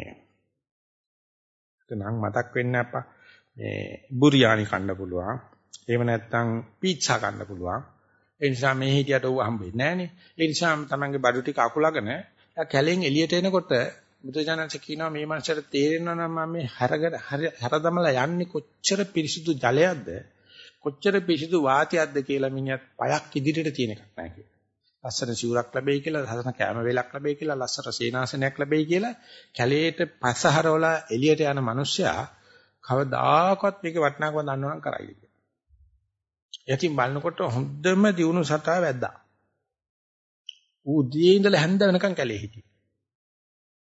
නම් මතක් වෙන්නේ අප්පා මේ බුරියානි කන්න පුළුවන්. එහෙම නැත්නම් පීට්සා කන්න පුළුවන්. ඒ නිසා මේ හිටියට ඌ හම්බෙන්නේ නැහනේ. ඒ නිසා තමන්ගේ බඩු ටික අකුලගෙන කැලෙන් එළියට එනකොට බුදුජානක කියනවා මේ මනසට තේරෙනවා නම් මම මේ හැරදමලා යන්නේ කොච්චර පිරිසිදු ජලයක්ද කොච්චර පිරිසිදු වාතයක්ද කියලා මිනිහත් පයක් ඉදිරියට තියෙන එකක් නැහැ කියලා. ලස්සන සිවුරක් ලැබෙයි කියලා, ලස්සන කැම වේලක් ලැබෙයි කියලා, ලස්සන සේනාසනයක් ලැබෙයි කියලා කැලේට පස්සහරවලා එළියට යන මිනිස්සයා කවදාකවත් මේක වටිනාකම දන්නවනම් කරයිද කියලා. යකින් බලනකොට හොඳම දියුණු සතා වැද්දා. ඌ දියේ ඉඳලා හැන්ද වෙනකන් කැලේ හිටියේ.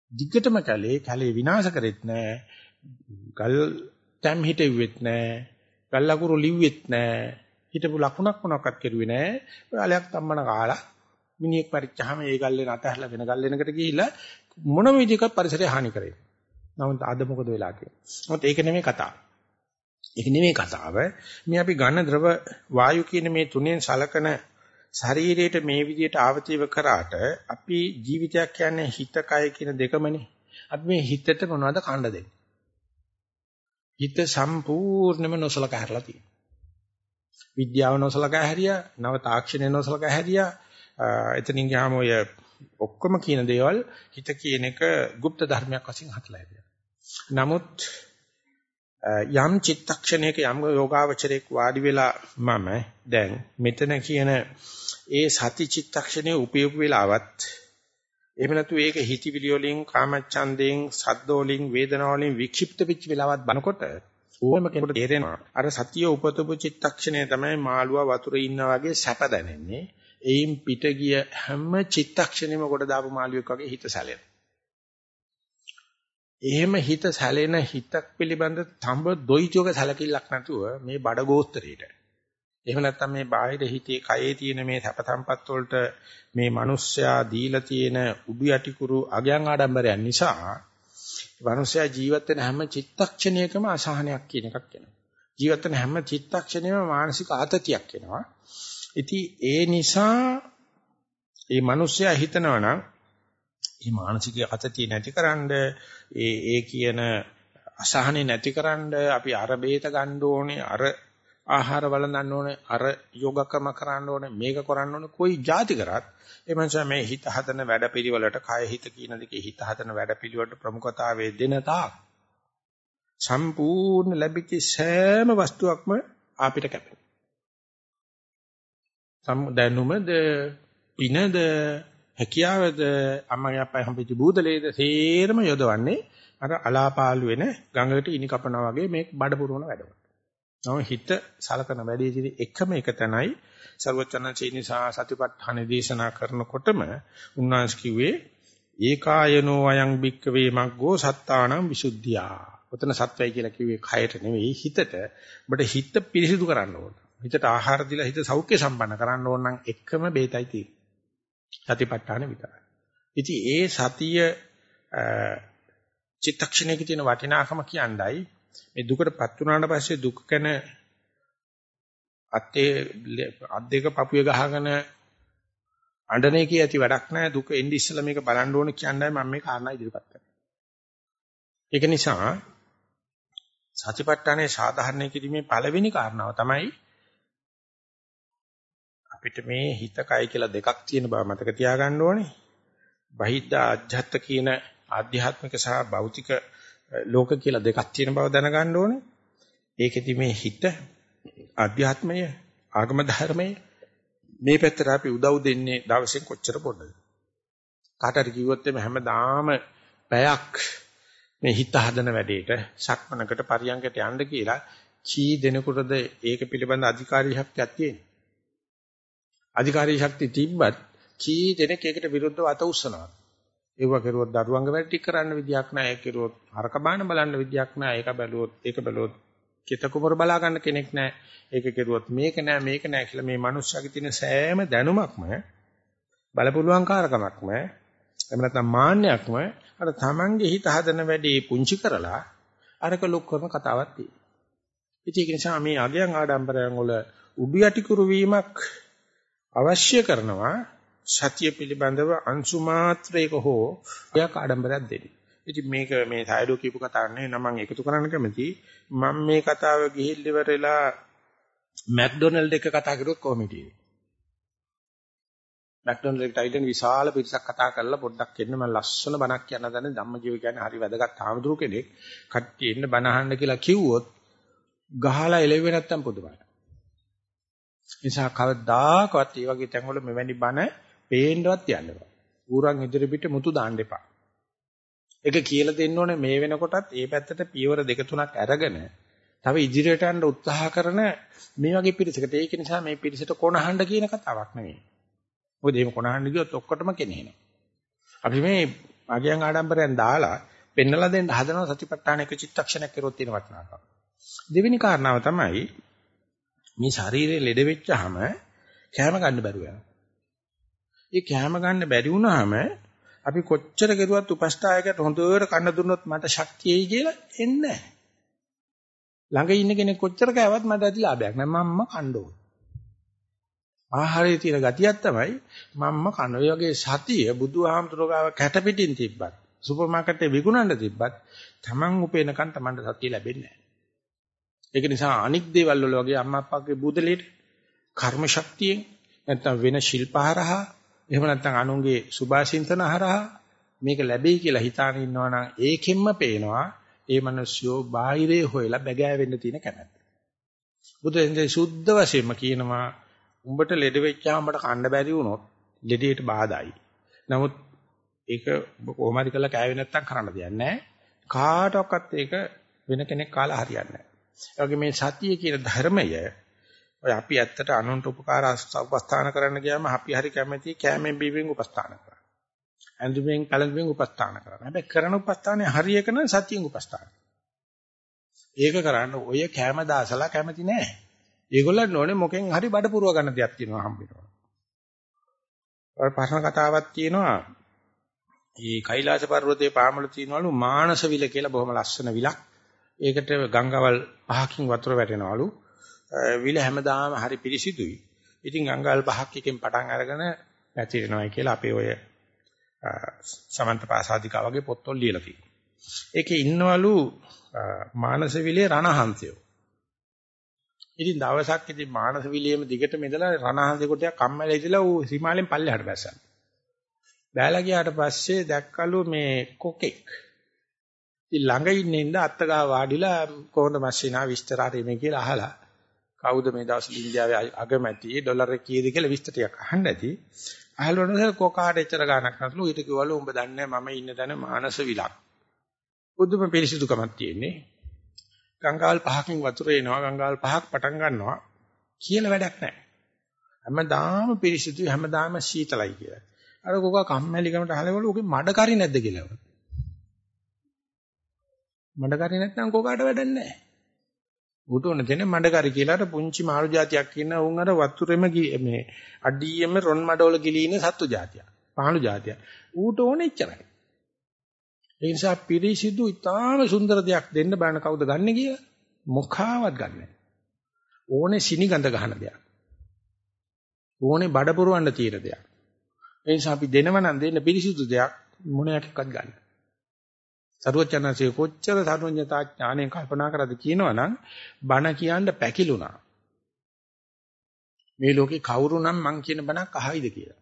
දිග්ගටම කැලේ විනාශ කරෙත් නැහැ. ගල් තැම් හිටෙව්වෙත් නැහැ. ගල් අකුරු ලිව්වෙත් නැහැ. හිටපු ලකුණක් මොනක්වත් කෙරුවේ නැහැ. ඔය අලයක් තම්මන කාලා මිනිහෙක් පරිච්චාම ඒ ගල්ලේ නැතහැරලා වෙන ගල්ලෙනකට ගිහිල්ලා මොනම විදිහකට පරිසරය හානි කරේ. නමුත් අද මොකද වෙලා කියන්නේ? මොකද ඒක නෙමෙයි කතාව. ඒක නෙමෙයි කතාව. මේ අපි ගන්න ද්‍රව වායු කියන මේ තුනෙන් සලකන ශරීරයට මේ විදිහට ආවතිව කරාට අපි ජීවිතයක් කියන්නේ හිත කය කියන දෙකමනේ. අපි මේ හිතට මොනවද කන්න දෙන්නේ? හිත සම්පූර්ණයෙන්ම නොසලකා හැරලා තියෙනවා. විද්‍යාව නොසලකා හැරියා, නව තාක්ෂණය නොසලකා හැරියා. එතනින් ගියාම ඔය ඔක්කොම කියන දේවල් හිත කියන එක গুপ্ত ධර්මයක් වශයෙන් හටලා ඉතියි. නමුත් යම් චිත්තක්ෂණයක යම් යෝගාවචරයක් වාඩි වෙලා මම දැන් මෙතන කියන ඒ සති චිත්තක්ෂණයේ උපයෝග වෙලාවත් එහෙම නැතු ඒක හිතවිලි වලින් කාමච්ඡන්දයෙන් සද්ද වලින් වේදනාව වලින් වික්ෂිප්ත වෙච්ච වෙලාවත් බනකොට ඕනම කෙනෙකුට තේරෙනවා අර සතිය උපතපු චිත්තක්ෂණය තමයි මාළුවා වතුරේ ඉන්නා වගේ සැප දැනෙන්නේ. එයින් පිට ගිය හැම චිත්තක්ෂණෙම කොට දාපු මාළුවෙක් වගේ හිත සැලෙන. එහෙම හිත සැලෙන හිතක් පිළිබඳ තඹ දොයිචෝක සැලකිල්ලක් නැතුව මේ බඩ ගෝස්තරේට. එහෙම නැත්නම් මේ බාහිර හිතේ කයේ තියෙන මේ සැප සම්පත් වලට මේ මිනිස්සයා දීලා තියෙන උඩු යටිකුරු අගයන් ආඩම්බරයන් නිසා මිනිස්සයා ජීවත් වෙන හැම චිත්තක්ෂණයකම අසහනයක් කියන එකක් එනවා. ජීවත් වෙන හැම චිත්තක්ෂණයම මානසික ආතතියක් එනවා. ඉතින් ඒ නිසා මේ මිනිස්සයා හිතනවා නම් මේ මානසික ආතතිය නැතිකරන්න ඒ කියන අසහනෙ නැතිකරන්න අපි අර බේත ගන්න ඕනේ අර ආහාර වළඳන්න ඕනේ අර යෝගක්‍රම කරන්න ඕනේ මේක කරන්න ඕනේ કોઈ જાති කරත් ඒ මනුස්සයා මේ හිත හදන වැඩපිළිවෙලට කය හිත කියන දෙකේ හිත හදන වැඩපිළිවෙලට ප්‍රමුඛතාවය දෙන තාක් සම්පූර්ණ ලැබිච්ච සෑම වස්තුවක්ම අපිට කැපෙනවා. දැනුමද පිනද හැකියාවද අම්මගේ අප්පයි හම්බෙච්ච බූදලේද සේරම යොදවන්නේ අර අලාපාලු වෙන ගඟකට ඉනි කපනවා වගේ මේ බඩ පුරවන වැඩවල. නම හිත සලකන වැඩේ ඉතින් එකම එක තැනයි සර්වචනචේ නිසා සතිපට්ඨාන දේශනා කරනකොටම උන්වහන්සේ කිව්වේ ඒකායනෝ අයං භික්කවේ මග්ගෝ සත්තානං විසුද්ධියා. ඔතන සත්වයි කියලා කිව්වේ කයට නෙවෙයි හිතට. ඔබට හිත පිරිසිදු කරන්න ඕන. හිතට ආහාර දීලා හිත සෞඛ්‍ය සම්පන්න කරන්න ඕන නම් එකම බේතයි තියෙන්නේ. සතිපට්ඨාන විතරයි. ඉතින් ඒ සතිය චිත්තක්ෂණයක තියෙන වටිනාකම කියණ්ඩයි මේ දුකටපත් වුණාට පස්සේ දුක ගැන අත් දෙක පපුවේ ගහගෙන අඬන්නේ කිය ඇති වැඩක් නැහැ. දුක එන්නේ ඉස්සලා මේක බලන්න ඕන කියණ්ඩයි මම මේ කාරණා ඉදිරිපත් කරන්නේ. ඒක නිසා සතිපට්ඨානයේ සාධාරණ කිරීමේ පළවෙනි කාරණාව තමයි අපිට මේ හිත කය කියලා දෙකක් තියෙන බව මතක තියාගන්න ඕනේ. බහිද්ධ ආධ්‍යාත්ම කියන ආධ්‍යාත්මික සහ භෞතික ලෝක කියලා දෙකක් තියෙන බව දැනගන්න ඕනේ. ඒකෙදි මේ හිත ආධ්‍යාත්මය ආගම ධර්මය මේ පැත්තට අපි උදව් දෙන්නේ දවසෙන් කොච්චර පොඩද? කාටට කිව්වොත් එimhe හැමදාම පැයක් මේ හිත හදන වැඩේට සක්මනකට පරියන්කට යන්න කියලා කී දෙනෙකුටද ඒක පිළිබඳ අධිකාරී ශක්තියක් තියෙන්නේ? අධිකාරී ශක්තිය තිබ්බත් කී දෙනෙක් ඒකට විරුද්ධව අත උස්සනවා. ඒව කෙරුවොත් දරුවංග වැඩ ටික කරන්න විදියක් නැහැ. ඒක කෙරුවොත් හරක බාන බලන්න විදියක් නැහැ. ඒක බැලුවොත් කිත කුමර බලා ගන්න කෙනෙක් නැහැ. ඒක කෙරුවොත් මේක නැහැ කියලා මේ මනුස්සයාගේ තියෙන සෑම දැනුමක්ම බලපුලුවන්කාරකමක්ම එහෙම නැත්නම් මාන්නයක්ම අර තමන්ගේ හිත හදන වැඩේ පුංචි කරලා අරක ලොක් කරන කතාවක් තියෙනවා. ඒක නිසා මේ අගයන් ආඩම්බරයන් වල උඩු යටිකුරු වීමක් අවශ්‍ය කරනවා සතිය පිළිබඳව අංශු මාත්‍රයක හෝ යක් ආඩම්බරයක් දෙන්න. ඉතින් මේක මේ සායඩෝ කියපු කතාවක් නෙවෙයි නම් මම එකතු කරන්න කැමතියි. මම මේ කතාව ගිහිල්ල ඉවරලා මැක්ඩොනල්ඩ් එක කතා කරුවොත් කොහොම හිටියේ? මැක්ඩොනල්ඩ් එකට අයිඩෙන් විශාල පිරිසක් කතා කරලා පොඩ්ඩක් එන්න මම ලස්සන බණක් කියන්න දන්නේ ධම්මජීව කියන්නේ හරි වැදගත් ආමතුරු කෙනෙක්. කට්ටිය එන්න බණ අහන්න කියලා කිව්වොත් ගහලා එළෙවෙ නැත්තම් පුදුමයි. නිසා කවදාකවත් මේ වගේ තැන්වල මෙවැනි බණ පේන්නවත් යන්න බෑ. ඌරන් ඉදිරි පිට මුතු දාන්න එපා. ඒක කියලා දෙන්න ඕනේ මේ වෙනකොටත් මේ පැත්තට පියවර දෙක තුනක් අරගෙන තව ඉදිරියට යන්න උත්සාහ කරන මේ වගේ පිරිසකට. ඒක නිසා මේ පිරිසට කොනහඬ කියන කතාවක් නෙවෙයි. මොකද එහෙම කොනහඬ ගියොත් ඔක්කොටම කෙනෙහිනවා. අපි මේ මගියන් ආඩම්බරයෙන් දාලා පෙන්නලා දෙන්න හදනවා සතිපට්ඨාන එක චිත්තක්ෂණයක් කරොත් තියෙන වටිනාකම. දෙවෙනි කාරණාව තමයි මේ ශරීරය ලෙඩ වෙච්චාම කැම ගන්න බැරුව යනවා. ඒ කැම ගන්න බැරි වුණාම අපි කොච්චර කෙරුවත් උපස්ථායකට හොඳට කන්න දුන්නොත් මට ශක්තියයි කියලා එන්නේ නැහැ. ළඟ ඉන්න කෙනෙක් කොච්චර කෑවත් මට ඇති ලාභයක් නැහැ. මම්ම කන්න ඕන. ආහාරයේ තියෙන ගතියක් තමයි මම්ම කන. ඔය වගේ සතිය බුදුහාමුදුරුවෝ ගාව කැට පිටින් තිබ්බත් සුපර් මාකට් එකේ විකුණන්න තිබ්බත් Taman උපේනකන් Tamanට සතිය ලැබෙන්නේ නැහැ. ඒක නිසා අනික් දේවල් වල වගේ අම්මා අප්පාගේ බුදලෙට කර්ම ශක්තියෙන් නැත්නම් වෙන ශිල්පහරහා එහෙම නැත්නම් අනුන්ගේ සුභාසින්තන හරහා මේක ලැබෙයි කියලා හිතාන ඉන්නවා නම් ඒකෙන්ම පේනවා ඒ මිනිස්සුયો බාහිරේ හොයලා බැගෑ වෙන්න තියෙන කැමැත්ත. බුදුරජාණන් සුද්ධ වශයෙන්ම කියනවා උඹට ලෙඩ වෙච්චාම උඹට කන්න බැරි වුණොත් ලෙඩේට බාධායි. නමුත් ඒක කොහොම හරි කරලා කෑවේ නැත්තම් කරන්න දෙයක් නැහැ. කාටවත් ඒක වෙන කෙනෙක් කාලා හරියන්නේ නැහැ. ඒ වගේ මේ සතිය කියන ධර්මය ඔය අපි ඇත්තට අනුන්ට උපකාර උපස්ථාන කරන්න ගියාම අපි හරි කැමැති කැමෙන් බීවෙන් උපස්ථාන කරා. ඇඳුමින් පැළඳුමින් උපස්ථාන කරා. හැබැයි කරන උපස්ථානේ හරියක නම් සතියෙන් උපස්ථාන. ඒක කරන්න ඔය කැම දාසලා කැමති නැහැ. ඒගොල්ලන් ඕනේ මොකෙන් හරි බඩ පුරව ගන්න දෙයක් තියෙනවා හම්බෙනවා. ඔය පරණ කතාවක් තියෙනවා. මේ කෛලාස පර්වතයේ පාමුල තියෙනවලු මානසවිල කියලා බොහොම ලස්සන විලක්. ඒකට ගංගාවල් 5කින් වතුර වැටෙනවලු. විල හැමදාම හරි පිරිසිදුයි. ඉතින් ගංගාවල් 5ක් එකෙන් පටන් අරගෙන පැතිරෙනවායි කියලා අපේ ඔය සමන්ත පාසාදිකා වගේ පොත්වල ලියලා තියෙනවා. ඒකේ ඉන්නවලු මානසවිලේ රණහංසයෝ. ඉතින් දවසක් ඉතින් මානසවිලේම දිගටම ඉඳලා රණහංසෙ කොටයක් කම්මැලි ඉඳලා ඌ හිමාලයෙන් පල්ලෙහාට බැස්සා. බෑලා ගියාට පස්සේ දැක්කලු මේ කොකෙක්. ඉතින් ළඟ ඉන්නේ ඉඳ අත්තගා වාඩිලා කොහොමද මැෂිනා විස්තර හරි මේ කියලා අහලා කවුද මේ දවස් ඉන්දියාවේ අගමැති ඩොලර් එක කීයද කියලා විස්තර ටිකක් අහන්න ඇති. අහලවනසල් කොකාට එච්චර ගාණක් නැතුළු ඊට කිව්වලු උඹ දන්නේ මම ඉන්න තැන මානස විලක්. බුදුම පිරිසිදුකමක් තියෙන්නේ. ගංගාවල් 5කින් වතුර එනවා ගංගාවල් 5ක් පටන් ගන්නවා කියලා වැඩක් නැහැ. හැමදාම පිරිසිදුයි හැමදාම සීතලයි කියලා. අර කොකා කම්මැලිකමට අහලවලු ඔගේ මඩ කරි නැද්ද කියලා. මඩ කරි නැත්නම් කොකාට වැඩක් නැහැ. ඌට ඕන දෙන්නේ මඩ කරි කියලා අර පුංචි මාළු జాතියක් ඉන්න උන් අර වතුරෙම මේ අඩියෙම රොන් මඩවල ගිලින සත්තු జాතියක්. පාළු జాතියක්. ඌට ඕනේ එච්චරයි. ඒ නිසා පිරිසිදු ඉතාම සුන්දර දෙයක් දෙන්න බෑන කවුද ගන්නෙ කියලා මොකාවත් ගන්නෑ. ඕනේ සිනිගඳ ගහන දෙයක්. ඕනේ බඩ පුරවන්න තියෙන දෙයක්. ඒ නිසා අපි දෙනව නම් දෙන්න පිරිසිදු දෙයක් මොන එකක්වත් ගන්න. සරුවචනන්සේ කොච්චර සරුවඥතා ඥාණයෙන් කල්පනා කරද්ද කියනවනම් බණ කියන්න පැකිලුණා. මේ ලෝකේ කවුරු නම් මං කියන බණක් අහයිද කියලා.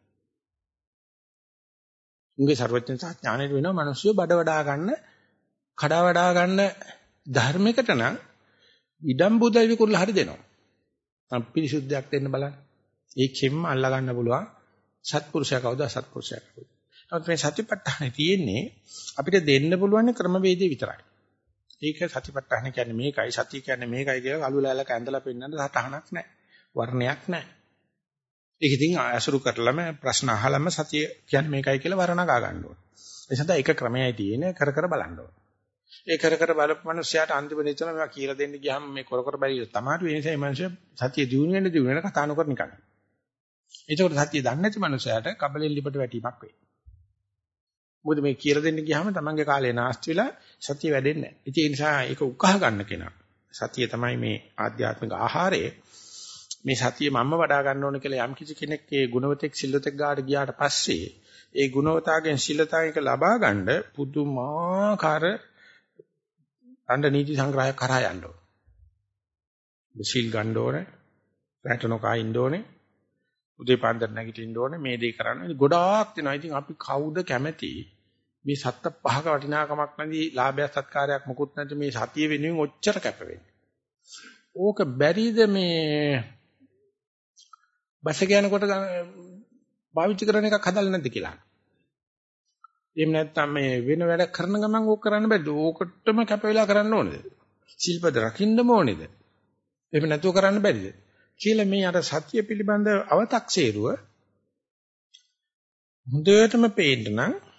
උන්ගේ සරුවඥතා ඥාණයට වෙනවා මිනිස්සු බඩ වඩා ගන්න, කඩා වඩා ගන්න ධර්මයකට නම් ඉඩම් බුදල් විකුණලා හරි දෙනවා. පිරිසුද්ධයක් දෙන්න බලන්න. ඒකෙන්ම අල්ලා ගන්න පුළුවන් සත්පුරුෂයා කවුද අසත්පුරුෂයා කවුද. නමුත් මේ සතිපට්ඨානේ තියෙන්නේ අපිට දෙන්න පුළුවන් ක්‍රමවේදය විතරයි. ඒක සතිපට්ඨාන කියන්නේ මේකයි සතිය කියන්නේ මේකයි කියලා කළු ලෑල්ලක ඇඳලා පෙන්නන්න සටහනක් නැහැ. වර්ණයක් නැහැ. ඒක ඉතින් අසුරු කරලම ප්‍රශ්න අහලම සතිය කියන්නේ මේකයි කියලා වර්ණගා ගන්න ඕනේ. ඒ සඳහා එක ක්‍රමයයි තියෙන්නේ කර කර බලන්න ඕනේ. ඒ කර කර බලපු මිනිස්සයාට අන්තිමට ඉතන මේවා කියලා දෙන්න ගියාම මේ කර කර බැරි තමයි ඒ නිසා මේ මිනිස්සු සතිය දිනු වෙන කතා නොකර නිකන්. ඒකට සතිය දන්නේ නැති මිනිස්සයාට කබලෙන් ලිපට වැටීමක් වෙයි. මොකද මේ කියලා දෙන්න ගියාම තමන්ගේ කාලේ නාස්ති වෙලා සතිය වැඩෙන්නේ නැහැ. ඒ නිසා ඒක උකහා ගන්න කෙනා. සතිය තමයි මේ ආධ්‍යාත්මික ආහාරය. මේ සතිය මම්ම වඩා ගන්න ඕන කියලා යම් කිසි කෙනෙක් ඒ ගුණවතෙක් සිල්වතෙක් ගාට ගියාට පස්සේ ඒ ගුණවතාගෙන් සිල්වතාවක ලබා ගන්න පුදුමාකාර අnder නීති සංග්‍රහයක් කරා යන්න ඕන. සිල් ගන්න ඕනේ. රැට නොකා ඉන්න ඕනේ. උදේ පාන්දර නැගිටින්න ඕනේ. මේ දේ කරන්න. ගොඩාක් දෙනවා. ඉතින් අපි කවුද කැමති මේ සත්ත පහක වටිනාකමක් නැති ලාභය සත්කාරයක් මොකුත් නැති මේ සතිය වෙනුවෙන් ඔච්චර කැප වෙන්නේ. ඕක බැරිද මේ බස් එක යනකොට පාවිච්චි කරන එකක් හදලා නැද්ද කියලා. එහෙම නැත්නම් මේ වෙන වැඩ කරන ගමන් ඕක කරන්න බැරිද? ඕකටම කැප වෙලා කරන්න ඕනේද? ශිල්පද රකින්නම ඕනේද? එහෙම නැතුව කරන්න බැරිද? කියලා මේ අර සතිය පිළිබඳ අව탁සේරුව හොඳටම පේන්න නම්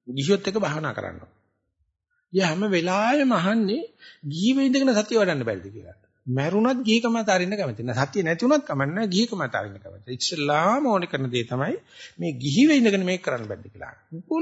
ගිහියොත් එක භාවනා කරනවා. ඊය හැම වෙලාවෙම අහන්නේ ගිහිව ඉඳගෙන සතිය වඩන්න බැරිද කියලා. මැරුණත් ගිහිකම අතාරින්න කැමති නැහැ. සතිය නැති වුණත් කමන්නේ ගිහිකම අතාරින්න කැමති. ඉස්සල්ලාම ඕනේ කරන දේ තමයි මේ ගිහිව ඉඳගෙන මේක කරන්න බැරිද කියලා.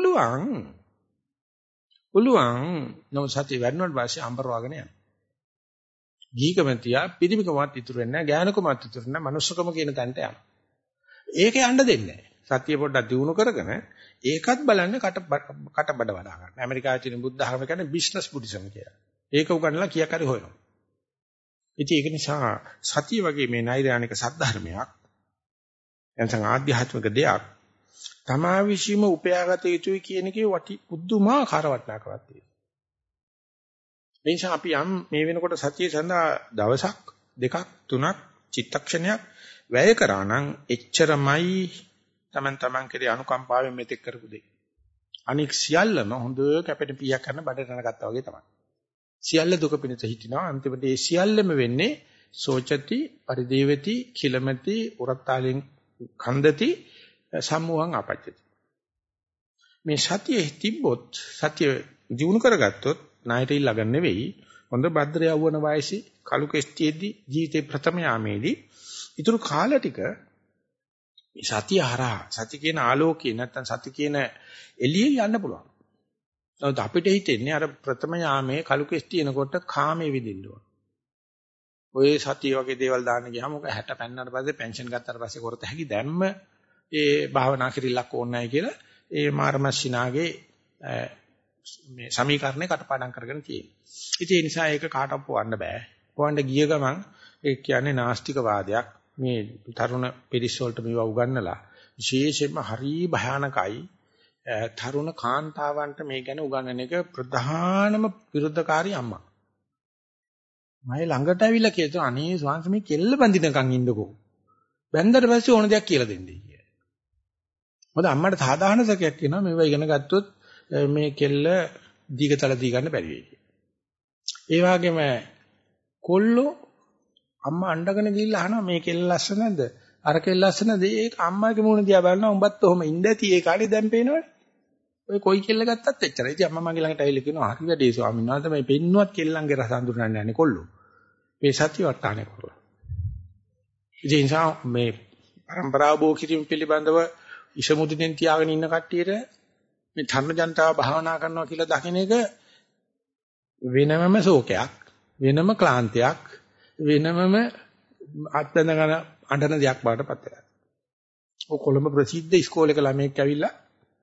පුළුවන්. නෝ සතිය වැඩනොත් වාසිය අම්බර වගන යනවා. ගිහිකම තියා පිරිමිකමත් ඉතුරු වෙන්නේ නැහැ. ඥානකමත් ඉතුරු නැහැ. මනුස්සකම කියන තැනට යනවා. ඒක යන්න දෙන්නේ නැහැ. සතිය පොඩ්ඩක් දිනු කරගෙන ඒකත් බලන්න කටබඩ වඩා ගන්න. ඇමරිකාවේ තියෙන බුද්ධ ධර්ම කියන්නේ බිස්නස් බුද්දිසම් කියලා. ඒක උගන්වලා කීයක් හරි හොයනවා. ඉතින් ඒක නිසා සතිය වගේ මේ නෛර්යානික සද්ධර්මයක් එන්සන් ආධ්‍යාත්මික දෙයක් තමා විශ්ීම උපයාගත යුතුයි කියන එකේ පුදුමාකාර වටිනාකමක් තියෙනවා. මේ නිසා අපි මේ වෙනකොට සතිය සඳහා දවසක් දෙකක් තුනක් චිත්තක්ෂණයක් වැය කරා නම් එච්චරමයි තමන් කෙරේ අනුකම්පාවෙන් මෙතෙක් කරපු දෙය. අනික් සියල්ලම හොඳ කැපෙන පීයක් කරන බඩට යනගත්තා වගේ තමයි. සියල්ල දුක පිණිස හිටිනවා. අන්තිමට මේ සියල්ලම වෙන්නේ සෝචති, පරිදේවති, කිලමති, උරත්තාලෙන් කන්දති, සම්මුහං අපච්චති. මේ සතියේ තිබ්බොත් සතිය දිනු කරගත්තොත් ණයට ඊළඟ නෙවෙයි හොඳ භද්‍ර යවවන වයසේ කලු කෙස්ටිෙද්දී ජීවිතේ ප්‍රථම යාමේදී ඊටු කාල ටික මේ සතිය හරහා සති කියන ආලෝකේ නැත්තම් සති කියන එළියේ යන්න පුළුවන්. නමුත් අපිට හිතෙන්නේ අර ප්‍රථම යාමේ කලු කෙස්ටිනකොට කාමේ විදින්න ඕන. ඔය සතිය වගේ දේවල් දාන්න ගියාම ඔක 60 පෙන්නට පස්සේ පෙන්ෂන් ගත්තාට පස්සේ කරත හැකි දැම්ම ඒ භාවනා කිරිල්ලක් ඕනේ නැහැ කියලා ඒ මාර්මස්සිනාගේ මේ සමීකරණේ කටපාඩම් කරගෙන තියෙනවා. ඉතින් ඒ නිසා ඒක කාටවත් පොවන්න බෑ. පොවන්න ගිය ගමන් ඒ කියන්නේ නාස්තික වාදයක්. මේ තරුණ පිරිස් වලට මේවා උගන්වලා විශේෂයෙන්ම හරි භයානකයි තරුණ කාන්තාවන්ට මේ ගැන උගන්වන එක ප්‍රධානම විරුද්ධකාරී අම්මා. මම ළඟට ඇවිල්ලා කියනවා අනේ ස්වාමීන් මේ කෙල්ල බඳිනකන් ඉන්නකෝ. බැන්දට පස්සේ ඕන දෙයක් කියලා දෙන්නයි කියලා. මොකද අම්මට සාධාරණ සැකයක් කියනවා මේවා ඉගෙන ගත්තොත් මේ කෙල්ල දීගතල දී ගන්න බැරි වෙයි කියලා. ඒ වගේම කොල්ලෝ අම්මා අඬගෙන ගිහිල්ලා අහනවා මේ කෙල්ල ලස්සන නැද්ද? අර කෙල්ල ලස්සන නැද්ද? ඒක අම්මාගේ මූණ දිහා බලනවා උඹත් ඔහම ඉඳ ඇති ඒ කාලේ දැන් පේනවනේ. ඔය කොයි කෙල්ල ගත්තත් එච්චරයි. ඉතින් අම්මා මගේ ළඟට ඇවිල්ලා කියනවා හරි වැඩේ ස්වාමීන් වහන්සේ මේ පෙන්නුවත් කෙල්ලන්ගේ රස අඳුරන්න යන්නේ කොල්ලෝ. මේ සත්‍ය වටානේ කොල්ලෝ. ඉතින් මේ પરම්පරාව බෝ කිරීම පිළිබඳව ඉෂමුදිනෙන් තියාගෙන ඉන්න කට්ටියට මේ ධර්ම ජනතාව භාවනා කරනවා කියලා දකින්න එක වෙනමම ශෝකයක්, වෙනම ක්ලාන්තයක්, වෙනමම අත්දැකගෙන අඬන දෙයක් බවට පත් වෙනවා. ඔය කොළඹ ප්‍රසිද්ධ ඉස්කෝලේක ළමයෙක් ඇවිල්ලා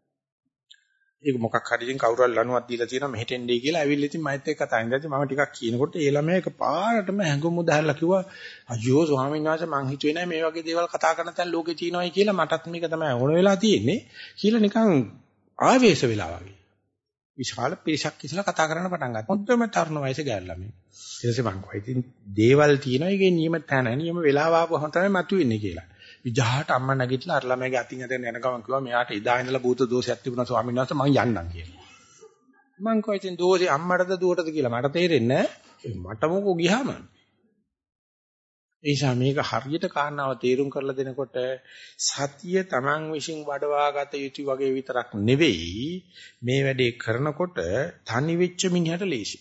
ඒක මොකක් හරි ඉතින් කවුරු හරි ලණුවක් දීලා තියෙනවා මෙහෙට එන්නේ කියලා ඇවිල්ලා ඉතින් මයිත් එක්ක කතා කරද්දී මම ටිකක් කියනකොට ඒ ළමයා එකපාරටම හැඟුම් උදාහරලා කිව්වා අයියෝ ස්වාමීන් වහන්සේ මං හිතුවේ නෑ මේ වගේ දේවල් කතා කරන තැන ලෝකේ තියෙනවායි කියලා මටත් මේක තමයි ඕන වෙලා තියෙන්නේ කියලා නිකන් ආවේශ වෙලා වගේ. විශාල පිරිසක් ඉස්සලා කතා කරන්න පටන් ගත්තා. මොකදම තරුණ වයසේ ගෑල් ළමයි. ඊට පස්සේ මං කිව්වා ඉතින් දේවල් තියෙනවා ඒකේ නියම තැන නියම වෙලාව ආවම තමයි මතුවෙන්නේ කියලා. විජහාට අම්මා නැගිටලා අර ළමයාගේ අතින් අතෙන් යන ගමන් කිව්වා මෙයාට එදා ඉඳලා භූත දෝෂයක් තිබුණා ස්වාමීන් වහන්සේ මං යන්නම් කියලා. මං කිව්වා ඉතින් දෝෂේ අම්මටද දුවටද කියලා මට තේරෙන්නේ නැහැ. මට මොකෝ ගියාම. ඒසා මේක හරියට කාරණාව තේරුම් කරලා දෙනකොට සතිය Taman විශ්ින් වඩවාගත යුතු වගේ විතරක් නෙවෙයි මේ වැඩේ කරනකොට තනි වෙච්ච මිනිහට ලේසි.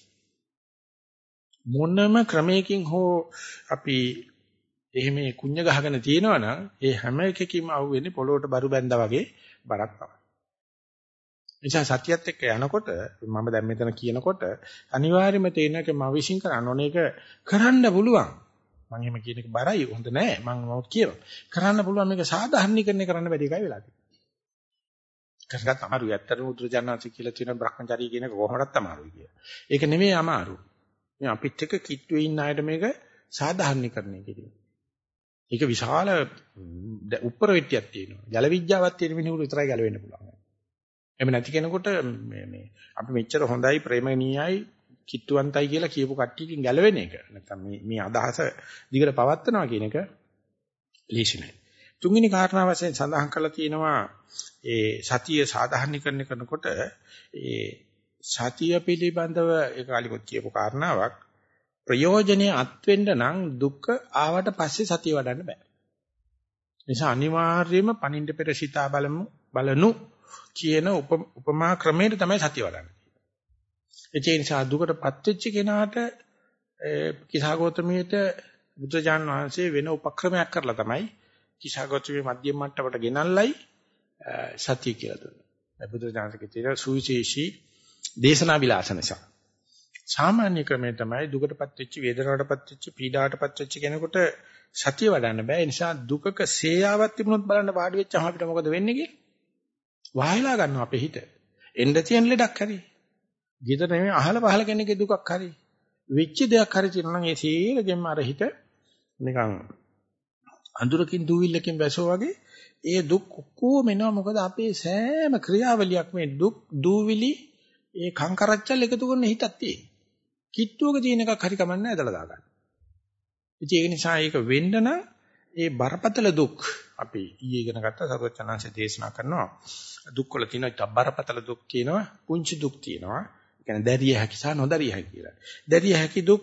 මොනම ක්‍රමයකින් හෝ අපි එහෙම කුඤ්ඤ ගහගෙන තියෙනවනම් ඒ හැම එකකින්ම අහුවෙන්නේ පොළොවට බරු බැඳා වගේ බරක් තමයි. නිසා සතියත් එක්ක යනකොට මම දැන් මෙතන කියනකොට අනිවාර්යයෙන්ම තේරෙනවා මම විශ්ින් කරන්න ඕනේ ඒක කරන්න පුළුවන්. මම එහෙම කියන එක බරයි හොඳ නෑ මම කියනවා. කරන්න පුළුවන් මේක සාධාරණීකරණය කරන්න බැරි එකයි වෙලා තියෙන්නේ. කරගත් අමාරුයි. ඇත්තටම උද්දජානනාති කියලා තියෙන බ්‍රහ්මචාරී කියන එක කොහොමදත් අමාරුයි කියලා. ඒක නෙමෙයි අමාරු. මේ අපිත් එක්ක කිට්ටුවේ ඉන්න අයට මේක සාධාරණීකරණය කිරීම. ඒක විශාල උඩර වෙට්ටියක් තියෙනවා. ජල විද්‍යාවක් තියෙන මිනිහුරු විතරයි ගැලවෙන්න පුළුවන්. එහෙම නැති කෙනෙකුට මේ අපි මෙච්චර හොඳයි ප්‍රේමණීයයි කිට්ටුවන්තයි කියලා කියපු කට්ටියකින් ගැලවෙන එක. නැත්නම් මේ අදහස දිගට පවත්නවා කියන එක ලේසි නෑ. තුන්වෙනි කාරණාව වශයෙන් සඳහන් කරලා තියෙනවා ඒ සතිය සාධාරණීකරණය කරනකොට ඒ සතිය පිළිබඳව ඒ කාලිකොත් කියපු කාරණාවක් ප්‍රයෝජනේ අත්වෙන්න නම් දුක ආවට පස්සේ සතිය වඩන්න බෑ. නිසා අනිවාර්යයෙන්ම පණින්න පෙර සිතා බලනු කියන උපමා ක්‍රමයට තමයි සතිය වඩන්නේ. ඒ නිසා දුකටපත් වෙච්ච කෙනාට කිසాగෞතමියට බුදුජාන් වහන්සේ වෙන උපක්‍රමයක් කරලා තමයි කිසాగෞතමිය මධ්‍යම මට්ටමට ගෙනල්ලයි සතිය කියලා දුන්නා. බුදුජානකගේ තියෙන සුවිශේෂී දේශනා විලාස නිසා. සාමාන්‍ය ක්‍රමය තමයි දුකටපත් වෙච්ච වේදනාවටපත් වෙච්ච පීඩාවටපත් වෙච්ච කෙනෙකුට සතිය වඩන්න බෑ. ඒ නිසා දුකක සේයාවක් තිබුණොත් බලන්න වාඩි වෙච්චාම අපිට මොකද වෙන්නේ කියලා. වහයලා ගන්නවා අපේ හිත. එන්න තියෙන ලෙඩක් හරි. ගිතර නෙමෙයි අහල පහල කෙනෙක්ගේ දුකක් හරි. වෙච්ච දෙයක් හරි තියෙනවා නම් ඒ සීලගෙම අර හිත නිකන් අඳුරකින් දූවිල්ලකින් වැසෝ වගේ ඒ දුක් කොහොම එනවා. මොකද අපේ සෑම ක්‍රියාවලියක් මේ දුක් දූවිලි ඒ කංකරච්චල් එකතු කරන හිතක් තියෙන. කිට්ටුවක තියෙන එකක් හරි කමන්නේ ඇදලා දාගන්න. ඒක නිසා ඒක වෙන්න නම් ඒ බරපතල දුක් අපි ඊයේ ඉගෙන ගත්ත සර්වචනංශ දේශනා කරනවා. දුක් වල තියෙනවා බරපතල දුක් තියෙනවා, පුංචි දුක් තියෙනවා. ඒ කියන්නේ දැරිය හැකි සහ නොදැරිය හැකි කියලා. දැරිය හැකි දුක්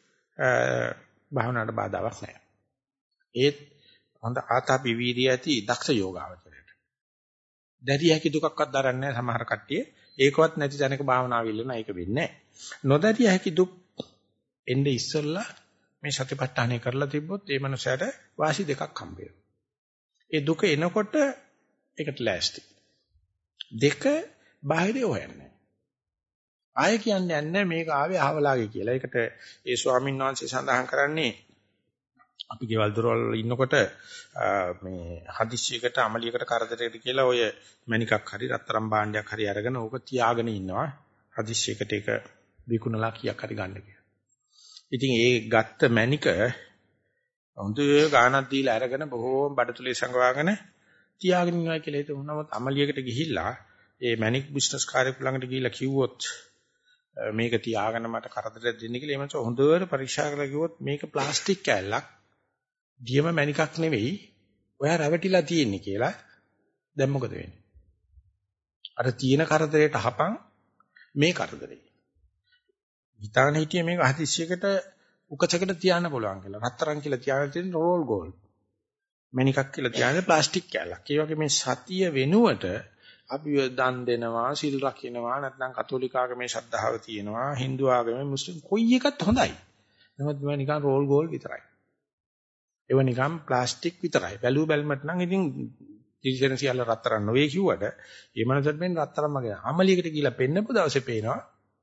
භාවනාවට බාධාවක් නැහැ. ඒත් හොඳ ආතාපි වීර්යය ඇති දක්ෂ යෝගාවචරයට. දැරිය හැකි දුකක්වත් දරන්නේ නැහැ සමහර කට්ටිය. ඒකවත් නැති තැනක භාවනාව ඉල්ලන ඒක වෙන්නේ නැහැ. නොදැරිය හැකි දුක් එන්නේ ඉස්සෙල්ලා මේ සතිපට්ඨානය කරලා තිබ්බොත් ඒ මනුස්සයාට වාසි දෙකක් හම්බ වෙනවා. ඒ දුක එනකොට ඒකට ලෑස්ති. දෙක බාහිරේ හොයන්නේ. ආය කියන්නේ නැහැ මේක ආවේ අහවලාගේ කියලා. ඒකට ඒ ස්වාමීන් වහන්සේ සඳහන් කරන්නේ අපි ගෙවල් දොරවල් ඉන්නකොට මේ හදිස්සියකට අමලියකට කරදරයකට කියලා ඔය මණිකක් හරි රත්තරන් භාණ්ඩයක් හරි අරගෙන ඕක තියාගෙන ඉන්නවා. හදිස්සියකට ඒක විකුණලා කීයක් හරි ගන්න කියලා. ඉතින් ඒ ගත්ත මණික හොඳ ගාණක් දීලා අරගෙන බොහෝම බඩතුලේ සංගවාගෙන තියාගෙන ඉන්නවා කියලා හිතුවා. නමුත් අමලියකට ගිහිල්ලා ඒ මණික් බිස්නස් කාර්යයක් ළඟට ගිහිල්ලා කිව්වොත් මේක තියාගෙන මට කරදරයක් දෙන්න කියලා එමන්ස හොඳට පරීක්ෂා කරලා කිව්වොත් මේක ප්ලාස්ටික් කෑල්ලක් දියම මණිකක් නෙවෙයි ඔයා රැවටිලා තියෙන්නේ කියලා. දැන් මොකද වෙන්නේ? අර තියෙන කරදරයට හපන් මේ කරදරේ. හිතාන හිටියේ මේක හදිස්සියකට උකසකට තියන්න පුළුවන් කියලා. රත්තරන් කියලා තියාගෙන තියෙන රෝල් ගෝල්ඩ්. මණිකක් කියලා තියාගෙන ප්ලාස්ටික් කෑල්ලක්. ඒ වගේ මේ සතිය වෙනුවට අපි දන් දෙනවා, සිල් රකින්නවා, නැත්නම් කතෝලික ආගමේ ශ්‍රද්ධාව තියෙනවා, Hindu ආගමේ මුස්ලිම් කොයි එකත් හොඳයි. නමුත් මේවා නිකන් රෝල් ගෝල්ඩ් විතරයි. ඒවා නිකන් ප්ලාස්ටික් විතරයි. බැලු බැලමට නම් ඉතින් තිරිසන සියල්ල රත්තරන් නොවේ කිව්වට ඒ මනසට මෙන්න රත්තරන් මගේ අමලියකට ගිහිල්ලා පෙන්නපු දවසේ පේනවා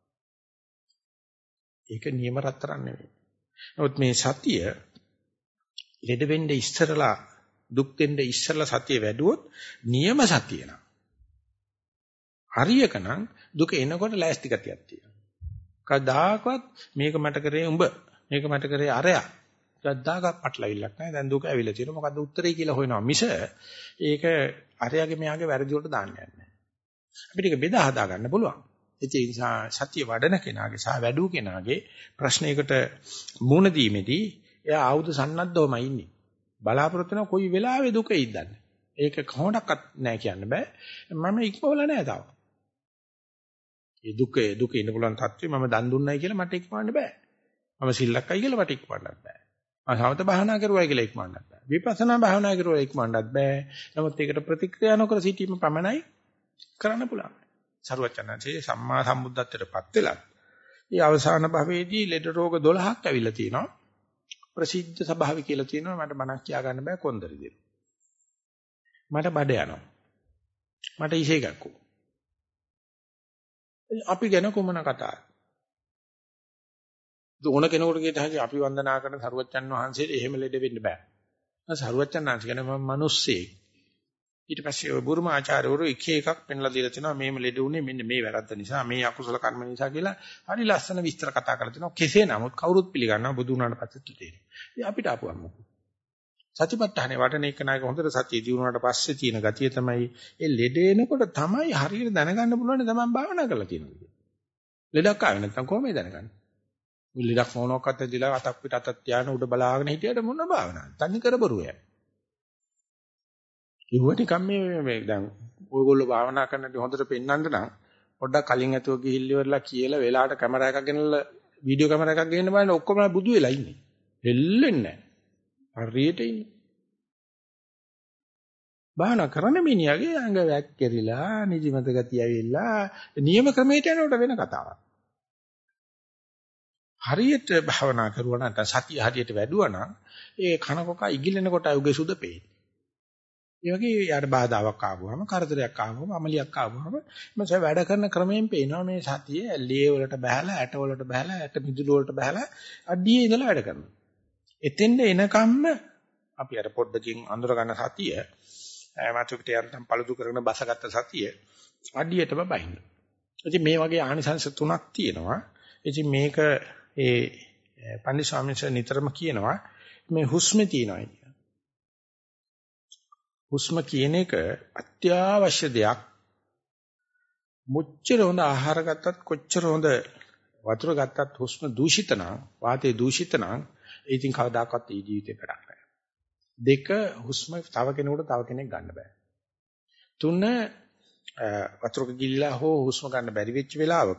ඒක නියම රත්තරන් නෙවෙයි. නමුත් මේ සතිය ලෙඩ වෙන්න ඉස්සරලා දුක් දෙන්න ඉස්සරලා සතිය වැඩුවොත් නියම සතිය නා. හරියක නම් දුක එනකොට ලෑස්ති ගතියක් තියෙනවා. කවදාකවත් මේක මට කරේ උඹ, මේක මට කරේ අරයා. කවදාකවත් පටලවිල්ලක් නැහැ. දැන් දුක ඇවිල්ලා තියෙනවා. මොකද්ද උත්තරේ කියලා හොයනවා මිස ඒක අරයාගේ මෙයාගේ වැරදි වලට දාන්න යන්නේ නැහැ. අපිට ඒක බෙදා හදා ගන්න පුළුවන්. ඒ නිසා සතිය වඩන කෙනාගේ සහ වැඩූ කෙනාගේ ප්‍රශ්නයකට මුහුණ දීමේදී එයා ආයුධ සන්නද්ධවමයි ඉන්නේ. බලාපොරොත්තු වෙන කොයි වෙලාවෙ දුක ඉද්දන්නේ. ඒක කොහොමඩක්වත් නැහැ කියන්න බෑ. මම ඉක්මවලා නැහැ තාම. මේ දුක ඉන්න පුළුවන් තත්ත්වෙ මම දන් දුන්නයි කියලා මට ඉක්මවන්න බෑ. මම සිල්ලක්යි කියලා මට ඉක්මවන්නත් බෑ. මම සමත භාවනා කරුවයි කියලා ඉක්මවන්නත් බෑ. විපස්සනා භාවනා කරුවා ඉක්මවන්නත් බෑ. නමුත් ඒකට ප්‍රතික්‍රියා නොකර සිටීම පමණයි කරන්න පුළුවන්. සරුවචනන්සේ සම්මා සම්බුද්ධත්වයටපත් වෙලා මේ අවසාන භවයේදී ලෙඩ රෝග 12ක් ඇවිල්ලා තියෙනවා. ප්‍රසිද්ධ ස්වභාවය කියලා තියෙනවා. මට මනක් කියා ගන්න බෑ කොන්දරි දෙන්න. මට බඩ යනවා. මට ඉෂේ ගක්කෝ. අපි ගැන කොමන කතාවක්. ඕන කෙනෙකුට කියත හැකි අපි වන්දනා කරන සරුවච්චන් වහන්සේට එහෙම ලෙඩ වෙන්න බෑ. සරුවච්චන් වහන්සේ කියන්නේ මම මිනිස්සෙක්. ඊට පස්සේ ඔය බුරුම ආචාර්යවරු එක එකක් පෙන්ලා දීලා තිනවා මේම ලෙඩ උනේ මෙන්න මේ වැරද්ද නිසා මේ අකුසල කර්ම නිසා කියලා හරි ලස්සන විස්තර කතා කරලා තිනවා. කෙසේ නමුත් කවුරුත් පිළිගන්නවා බුදු වුණාට පස්සේ තේරෙන්නේ. ඉතින් අපිට ආපුවම සතිපට්ඨානේ වටන එක නායක හොඳට සතිය දිනුනාට පස්සේ තියෙන ගතිය තමයි ඒ ලෙඩ එනකොට තමයි හරියට දැනගන්න පුළුවන් තමයි භාවනා කරලා තියෙනවා. ලෙඩක් ආවේ නැත්නම් කොහොමද දැනගන්නේ? ලෙඩක් මොනවාක්වත් ඇදිලා අතක් පිට අතක් තියාන උඩ බලාගෙන හිටියට මොන භාවනාවක්ද? තනි කර බරුවය. ඉවුවනිකම් මේ දැන් ඔයගොල්ලෝ භාවනා කරනකොට හොඳට පෙන්වන්න නම් පොඩ්ඩක් කලින් ඇතුව ගිහිල්ල ඉවරලා කියලා වෙලාවට කැමරා එකක් ගෙනල්ලා වීඩියෝ කැමරා එකක් ගෙන්න බලන්න ඔක්කොම බුදු වෙලා ඉන්නේ. හෙල්ලෙන්නේ නැහැ. හරියට ඉන්නේ. භාවනා කරන මිනිහාගේ අඟ වැක්කිරිලා නිදිමත ගතිය ඇවිල්ලා නියම ක්‍රමයට යනකොට වෙන කතාවක්. හරියට භාවනා කරුවා නම් සතිය හරියට වැඩුවා නම් ඒ කනකොක ඉගිලෙන කොට උගේ සුද පේන්නේ. ඒ වගේ යාට බාධාවක් ආවම කරදරයක් ආවම අමලියක් ආවම මම වැඩ කරන ක්‍රමයෙන් පේනවා මේ සතිය ලේ වලට බහැලා ඇට වලට බහැලා ඇට මිදුළු වලට බහැලා අඩියේ ඉඳලා වැඩ කරනවා. එතෙන්ද එනකම්ම අපි අර පොඩ්ඩකින් අඳුර ගන්න සතිය මාතුකට යන්තම් පළුදු කරගෙන බසගත්ත සතිය අඩියටම බහින්න. ඉතින් මේ වගේ ආනිසංස තුනක් තියෙනවා. ඉතින් මේක ඒ පන්දි ස්වාමීන් වහන්සේ නිතරම කියනවා මේ හුස්මේ තියෙනවා කියන. හුස්ම කියන එක අත්‍යවශ්‍ය දෙයක්. මුච්චර හොඳ ආහාර ගත්තත් කොච්චර හොඳ වතුර ගත්තත් හුස්ම දූෂිත නම් වාතය දූෂිත නම් ඉතින් කවදාකවත් මේ ජීවිතේ වැඩක් නැහැ. දෙක හුස්ම තව කෙනෙකුට තව කෙනෙක් ගන්න බෑ. තුන වතුරක ගිලිලා හෝ හුස්ම ගන්න බැරි වෙච්ච වෙලාවක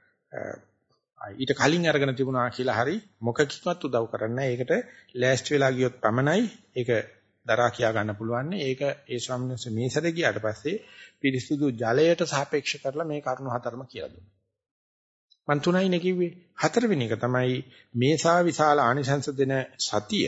ඊට කලින් අරගෙන තිබුණා කියලා හරි මොකකින්වත් උදව් කරන්නේ නැහැ. ඒකට ලෑස්ති වෙලා ගියොත් පමණයි ඒක දරා කියා ගන්න පුළුවන්. ඒක ඒ ස්වාමීන් වහන්සේ මේ සැරේ ගියාට පස්සේ පිරිසුදු ජලයට සාපේක්ෂ කරලා මේ කරුණු හතරම කියලා දුන්නා. මන් තුනයිනේ කිව්වේ. හතරවෙනි එක තමයි මේසා විශාල ආනිසංස දෙන සතිය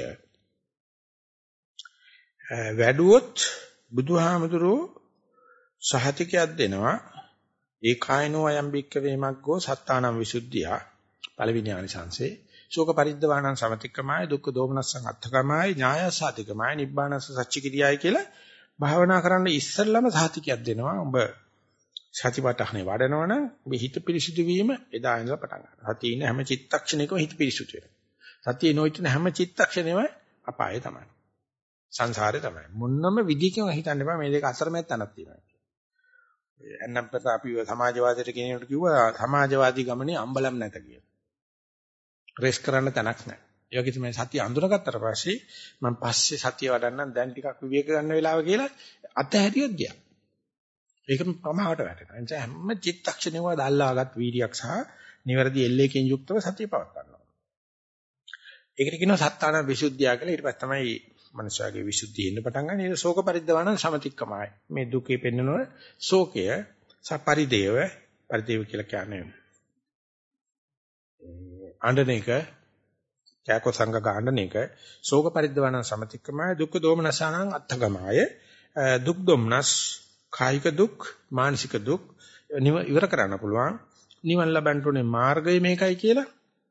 වැඩුවොත් බුදුහාමුදුරෝ සහතිකයක් දෙනවා. ඒ කායනෝ අයම් බික්ක වේමග්ගෝ සත්තානම් විසුද්ධිය පළවෙනි ආනිසංසේ ශෝක පරිද්දවාණං සමතික්කමයි දුක්ඛ දෝමනස්සං අත්ථකමයි ඥායසාතිකමයි නිබ්බානස්ස සච්චිකිරියයි කියලා භාවනා කරන්න ඉස්සෙල්ලම සහතිකයක් දෙනවා. ඔබ සතිපට්ඨානේ වඩනවනම් ඔබ හිත පිරිසිදු වීම එදා ඉඳලා පටන් ගන්නවා. සතිය ඉන්න හැම චිත්තක්ෂණයකම හිත පිරිසිදු වෙනවා. සතිය නොඉන්න හැම චිත්තක්ෂණෙම අපාය තමයි. සංසාරේ තමයි. මොන්නම විදිහකින් හිතන්න එපා මේ දෙක අතරමැද තැනක් තියෙනවා. එන්නම්පත අපි සමාජවාදයට කෙනෙකුට කිව්වා සමාජවාදී ගමනේ අම්බලම් නැත කියලා. රෙස් කරන්න තැනක් නැහැ. ඒ වගේ තමයි සතිය අඳුරගත්තට පස්සේ මම පස්සේ සතිය වඩන්නම් දැන් ටිකක් විවේක ගන්න වෙලාව කියලා අතහැරියොත් ගියා. ඒකම ප්‍රමාවට වැටෙනවා. ඒ නිසා හැම චිත්තක්ෂණයකම දැල්ලාගත් වීර්යයක් සහ නිවැරදි එල්ලේකින් යුක්තව සතිය පවත් ගන්නවා. ඒකට කියනවා සත්තාන විසුද්ධිය කියලා. ඊට පස්සේ තමයි මනුෂයාගේ විසුද්ධිය එන්න පටන් ගන්න. ඒක ශෝක පරිද්දවණ සමතික්කමයි. මේ දුකේ පෙන්නන ශෝකය සපරිදේව පරිදේව කියලා කියන්නේ ආණ්ඩන එක ඡාකෝ සංග ගාණ්ඩන එක ශෝක පරිද්දවණ සමතික්කමයි දුක්ඛ දෝමනසානං අත්ථගමය දුක් දොම්නස් කායික දුක් මානසික දුක් ඉවර කරන්න පුළුවන්. නිවන් ලබන්න උනේ මාර්ගය මේකයි කියලා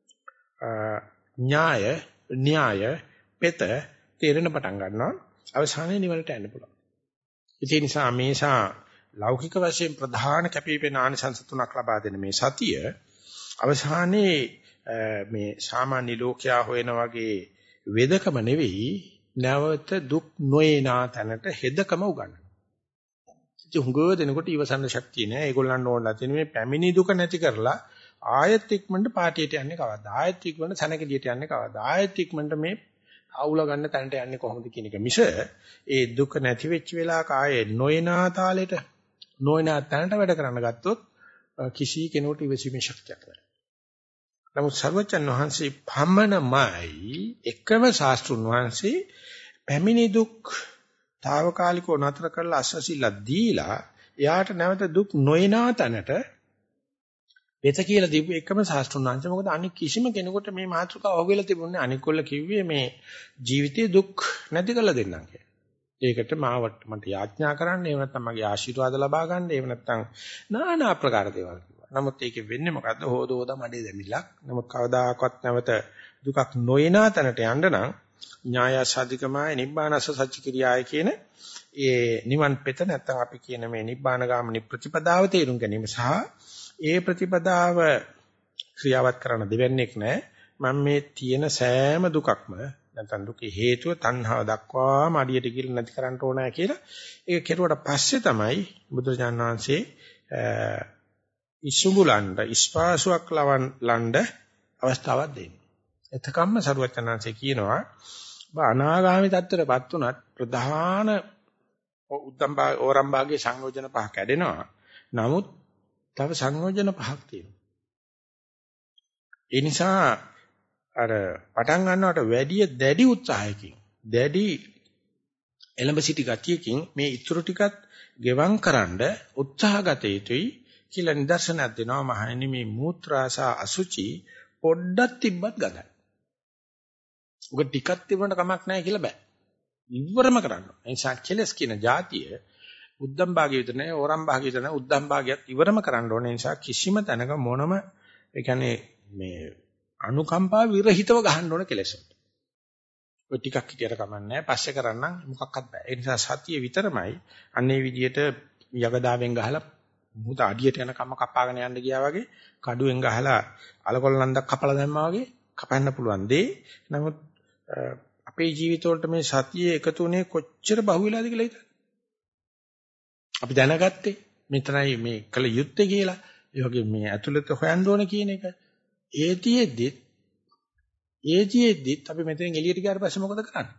න්‍යාය පෙත තේරෙන පටන් ගන්නවා. අවසානයේ නිවනට යන්න පුළුවන්. ඒ නිසා මේසා ලෞකික වශයෙන් ප්‍රධාන කැපිපෙන ආනිසංස තුනක් ලබා දෙන මේ සතිය අවසානයේ මේ සාමාන්‍ය ලෝකයා හොයන වගේ වේදකම නෙවෙයි නැවත දුක් නොයනා තැනට හෙදකම උගන්වනවා. ඉතින් හුඟව දෙනකොට ඉවසන්න ශක්තිය නෑ. ඒගොල්ලන් ඕනලා තියෙන මේ පැමිණි දුක නැති කරලා ආයෙත් ඉක්මනට පාටියට යන්නේ කවද්ද? ආයෙත් ඉක්මනට සනකෙලියට යන්නේ කවද්ද? ආයෙත් ඉක්මනට මේ අවුල ගන්න තැනට යන්නේ කොහොමද කියන එක මිස ඒ දුක නැති වෙච්ච වෙලාවක ආයේ නොයනා තාලෙට නොයනා තැනට වැඩ කරන්න ගත්තොත් කිසි කෙනෙකුට ඉවසීමේ ශක්තියක් නැහැ. නමුත් සර්වචන් වහන්සේ පමණමයි එකම ශාස්ත්‍රුන් වහන්සේ පැමිණි දුක් తాවකාලිකව නතර කරලා අස්වැසිල්ලක් දීලා එයාට නැවත දුක් නොයනා තැනට වෙත කියලා දීපු එකම ශාස්ත්‍රුණාංශ. මොකද අනික කිසිම කෙනෙකුට මේ මාතෘකාව අහුවෙලා තිබුණේ අනිකොල්ල කිව්වේ මේ ජීවිතයේ දුක් නැති කරලා දෙන්නම් කියලා. ඒකට මට යාඥා කරන්න, එහෙම නැත්නම් මගේ ආශිර්වාද ලබා ගන්න, එහෙම නැත්නම් নানা ආකාර දේවල් කිව්වා. නමුත් ඒකෙ වෙන්නේ මොකද්ද? හොද මඩේ දෙමිලක්. නමුත් කවදාකවත් නැවත දුකක් නොයනා තැනට යන්න නම් ඥායසාධිකමයි නිබ්බානස්ස සච්චිකිරියාය කියන ඒ නිවන් පෙත නැත්නම් අපි කියන මේ නිබ්බාන ගාමිනී ප්‍රතිපදාව තේරුම් ගැනීම සහ ඒ ප්‍රතිපදාව ක්‍රියාවත් කරන දෙවන්නේක් නැහැ. මම මේ තියෙන සෑම දුකක්ම නැත්නම් දුකේ හේතුව තණ්හාව දක්වාම අඩියට ගිහින් නැති කරන්න ඕනෑ කියලා ඒක කෙරුවට පස්සේ තමයි බුදුරජාණන් වහන්සේ ඉසුඹුලන්ඩ ඉස්පාසුවක් ලවන්න අවස්ථාවක් දෙන්නේ. එතකම්ම සරුවචනංශේ කියනවා අනාගාමි තත්ත්වයටපත් උනත් ප්‍රධාන ඕරම්භාගයේ සංයෝජන පහ කැඩෙනවා. නමුත් තව සංයෝජන පහක් තියෙනවා. ඒ නිසා අර පටන් ගන්නවට වැඩිය දැඩි උත්සාහයකින් දැඩි එළඹ සිටි ගතියකින් මේ ඉතුරු ටිකත් ගෙවම් කරන්න උත්සාහගත යුතුයි කියලා නිදර්ශනයක් දෙනවා මහණෙනි මේ මූත්‍රාසා අසුචි පොඩ්ඩක් තිබ්බත් ගඳයි. උග ටිකක් තිබුණට කමක් නැහැ කියලා බෑ. ඉවරම කරන්න. ඒ නිසා කෙලස් කියන જાතිය උද්දම් භාගය විතර නෙවෙයි ඕරම් භාගය විතර නෙවෙයි උද්දම් භාගයත් ඉවරම කරන්න ඕනේ. ඒ නිසා කිසිම තැනක මොනම ඒ කියන්නේ මේ අනුකම්පා විරහිතව ගහන්න ඕන කෙලස් වලට. ඔය ටිකක් හිටියට කමක් නැහැ. පස්සේ කරන්නම් මොකක්වත් බෑ. ඒ නිසා සතිය විතරමයි අන්නේ විදියට යගදාවෙන් ගහලා මුහුද අඩියට යන කම්ම කපාගෙන යන්න ගියා වගේ කඩුවෙන් ගහලා අලකොල නන්දක් කපලා දැම්මා වගේ කපන්න පුළුවන් දේ. නමුත් අපේ ජීවිතවලට මේ සතිය එකතු වුණේ කොච්චර බහුවෙලාද කියලා හිතන්න. අපි දැනගත්තේ මෙතනයි මේ කල යුත්තේ කියලා. ඒ වගේ මේ ඇතුළත හොයන්න ඕන කියන එක. ඒතිෙද්දිත් අපි මෙතෙන් එළියට ගියාට පස්සේ මොකද කරන්නේ?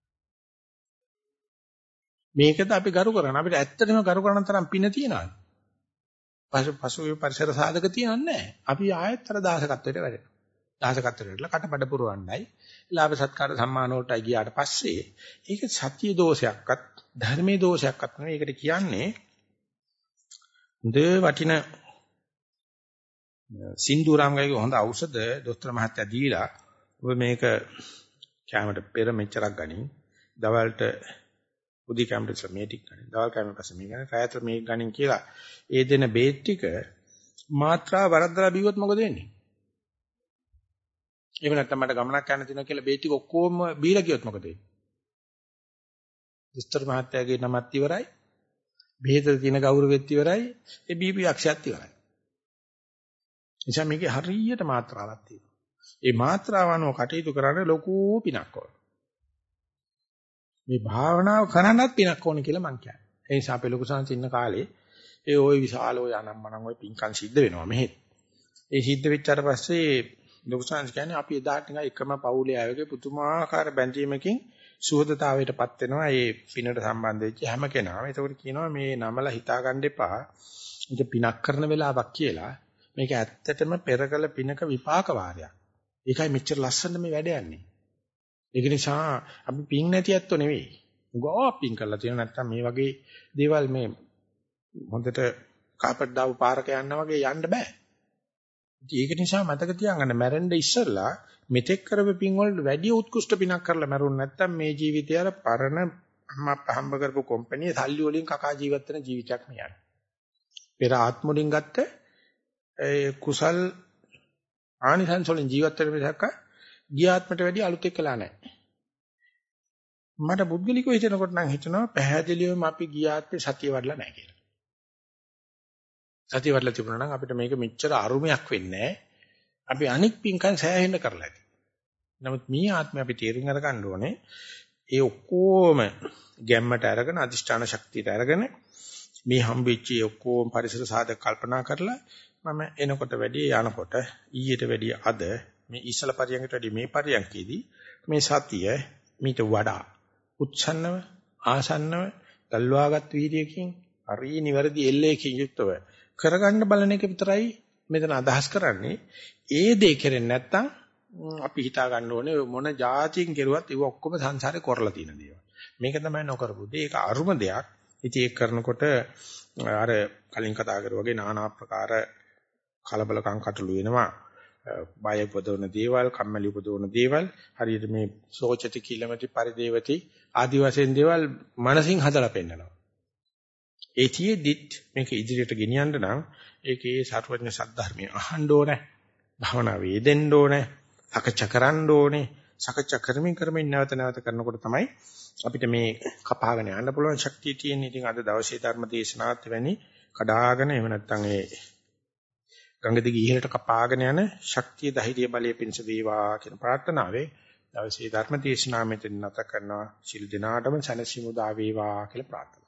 මේකද අපි ගරු කරන අපිට ඇත්තටම ගරු කරන තරම් පින තියනවාද? පසුවේ පරිසර සාධක තියන්නේ නැහැ. අපි ආයෙත් අර දාසකත්වයට වැඩෙනවා. දාසකත්වයට වැඩලා කටපඩ පුරවන්නයි ලාභ සත්කාර සම්මාන වලටයි ගියාට පස්සේ ඒක සත්‍ය දෝෂයක්වත් ධර්මයේ දෝෂයක්වත් නෙවෙයි. ඒකට කියන්නේ හොඳ වටින සින්දුරාම්ගයිගේ හොඳ ඖෂධ දොස්තර මහත්තයා දීලා ඔබ මේක කැමරට පෙර මෙච්චරක් ගනින් දවල්ට උදේ කැමරට මේ ටික ගනින් දවල් කැමරට පස්සේ මේ ගනින් රාත්‍රී මේ ගනින් කියලා ඒ දෙන බේත් ටික මාත්‍රා වරද්දලා බිව්වොත් මොකද වෙන්නේ? එහෙම නැත්නම් මට ගමනක් යන්න තියෙනවා කියලා බේත් ටික ඔක්කොම බීලා ගියොත් මොකද වෙන්නේ? දොස්තර මහත්තයාගේ නමත් ඉවරයි. බෙහෙතේ තියෙන ගෞරවෙත් ඉවරයි. ඒ බීපී අක්ෂයත් ඉවරයි. නිසා මේකේ හරියට මාත්‍රාවක් තියෙනවා. ඒ මාත්‍රාව අනුව කටයුතු කරන්න ලොකු පිනක් ඕන. මේ භාවනාව කරන්නත් පිනක් ඕන කියලා මං කියන්නේ. ඒ නිසා අපේ ලොකු සංසි ඉන්න කාලේ ඒ ওই විශාල ওই අනම්මනම් ওই පින්කම් සිද්ධ වෙනවා මෙහෙත්. ඒ සිද්ධ වෙච්චාට පස්සේ ලොකු සංසි කියන්නේ අපි එදාට නිකන් එකම පවුලේ අයගේ පුදුමාකාර බැඳීමකින් සුහදතාවයටපත් වෙනවා මේ පිනට සම්බන්ධ වෙච්ච හැම කෙනාම. ඒකෝට කියනවා මේ නමල හිතා ගන්න එපා. මේක පිනක් කරන වෙලාවක් කියලා. මේක ඇත්තටම පෙරකල පිනක විපාක වාරයක්. ඒකයි මෙච්චර ලස්සන මේ වැඩ යන්නේ. ඒක නිසා අපි පින් නැති ඇත්තෝ නෙවෙයි. උගා පින් කරලා තියෙන නැත්තම් මේ වගේ දේවල් මේ හොඳට කාපට් දාපු පාරක යනවා වගේ යන්න බෑ. ඒක නිසා මතක තියාගන්න මැරෙන්න ඉස්සෙල්ලා මෙතෙක් කරපු පින් වලට වැඩි උත්කෘෂ්ඨ පිනක් කරලා මැරුණ නැත්තම් මේ ජීවිතය අර පරණ හම්බ කරපු කම්පැනි සල්ලි වලින් කකා ජීවත් වෙන ජීවිතයක් නේ. පෙර ආත්ම වලින් ගත්ත ඒ කුසල් ආනිසංස වලින් ජීවත් වෙන මිසක් ගියාත්මට වැඩි අලුත් එක්කලා නැහැ. මට බුද්ධලිකව හිතනකොට නම් හිතනවා පැහැදිලිවම අපි ගියාත්මේ සතිය වඩලා නැහැ කියලා. සතිය වඩලා තිබුණා නම් අපිට මේක මෙච්චර අරුමයක් වෙන්නේ නැහැ. අපි අනික් පින්කම් සෑහෙන්න කරලා ඇති. නමුත් මේ ආත්මය අපි තේරුම් අරගන්න ඕනේ. ඒ ඔක්කොම ගැම්මට අරගෙන අදිෂ්ඨාන ශක්තියට අරගෙන මේ හම්බෙච්ච ඔක්කොම පරිසර සාධක කල්පනා කරලා මම එනකොට වැඩි යනකොට ඊට වැඩි අද මේ ඉස්සල පරියන්කට වැඩි මේ පරියන්කේදී මේ සතිය මීට වඩා උච්ඡන්නව ආසන්නව දල්වාගත් වීර්යයෙන් හරි නිවැරදි එල්ලේකින් යුක්තව කරගන්න බලන එක විතරයි මෙතන අදහස් කරන්නේ. ඒ දේ කෙරෙන්නේ නැත්නම් අපි හිතා ගන්න ඕනේ මොන જાතියෙන් කෙරුවත් ඒව ඔක්කොම සංසාරේ කරලා තියෙන දේවල්. මේක තමයි නොකරපු දේ. ඒක අරුම දෙයක්. ඉතින් ඒක කරනකොට අර කලින් කතා කරුවා වගේ নানা ආකාර කලබලකම් කටළු වෙනවා. බය උපදවන දේවල්, කම්මැලි උපදවන දේවල්, හරියට මේ සෝචති කිලමති පරිදේවති ආදි වශයෙන් දේවල් මනසින් හදලා පෙන්නනවා. ඒතියෙදිත් මේක ඉදිරියට ගෙනියන්න නම් ඒකේ සර්වඥ සද්ධර්මයේ අහන්න ඕනේ. භවනා වේදෙන්න ඕනේ. සකච්ඡා කරන්න ඕනේ. සකච්ඡා කරමින් නැවත කරනකොට තමයි අපිට මේ කපාගෙන යන්න පුළුවන් ශක්තිය තියෙන්නේ. ඉතින් අද දවසේ ධර්ම දේශනාවත් වෙන්නේ කඩාගෙන එහෙම නැත්නම් ඒ ගංගා දිගේ ඉහළට කපාගෙන යන ශක්තිය ධෛර්ය බලය පිණිස වේවා කියන ප්‍රාර්ථනාවේ දවසේ ධර්ම දේශනාව මෙතන නැත කරනවා. සිල් දිනාටම සනසිමුදා වේවා කියලා ප්‍රාර්ථනා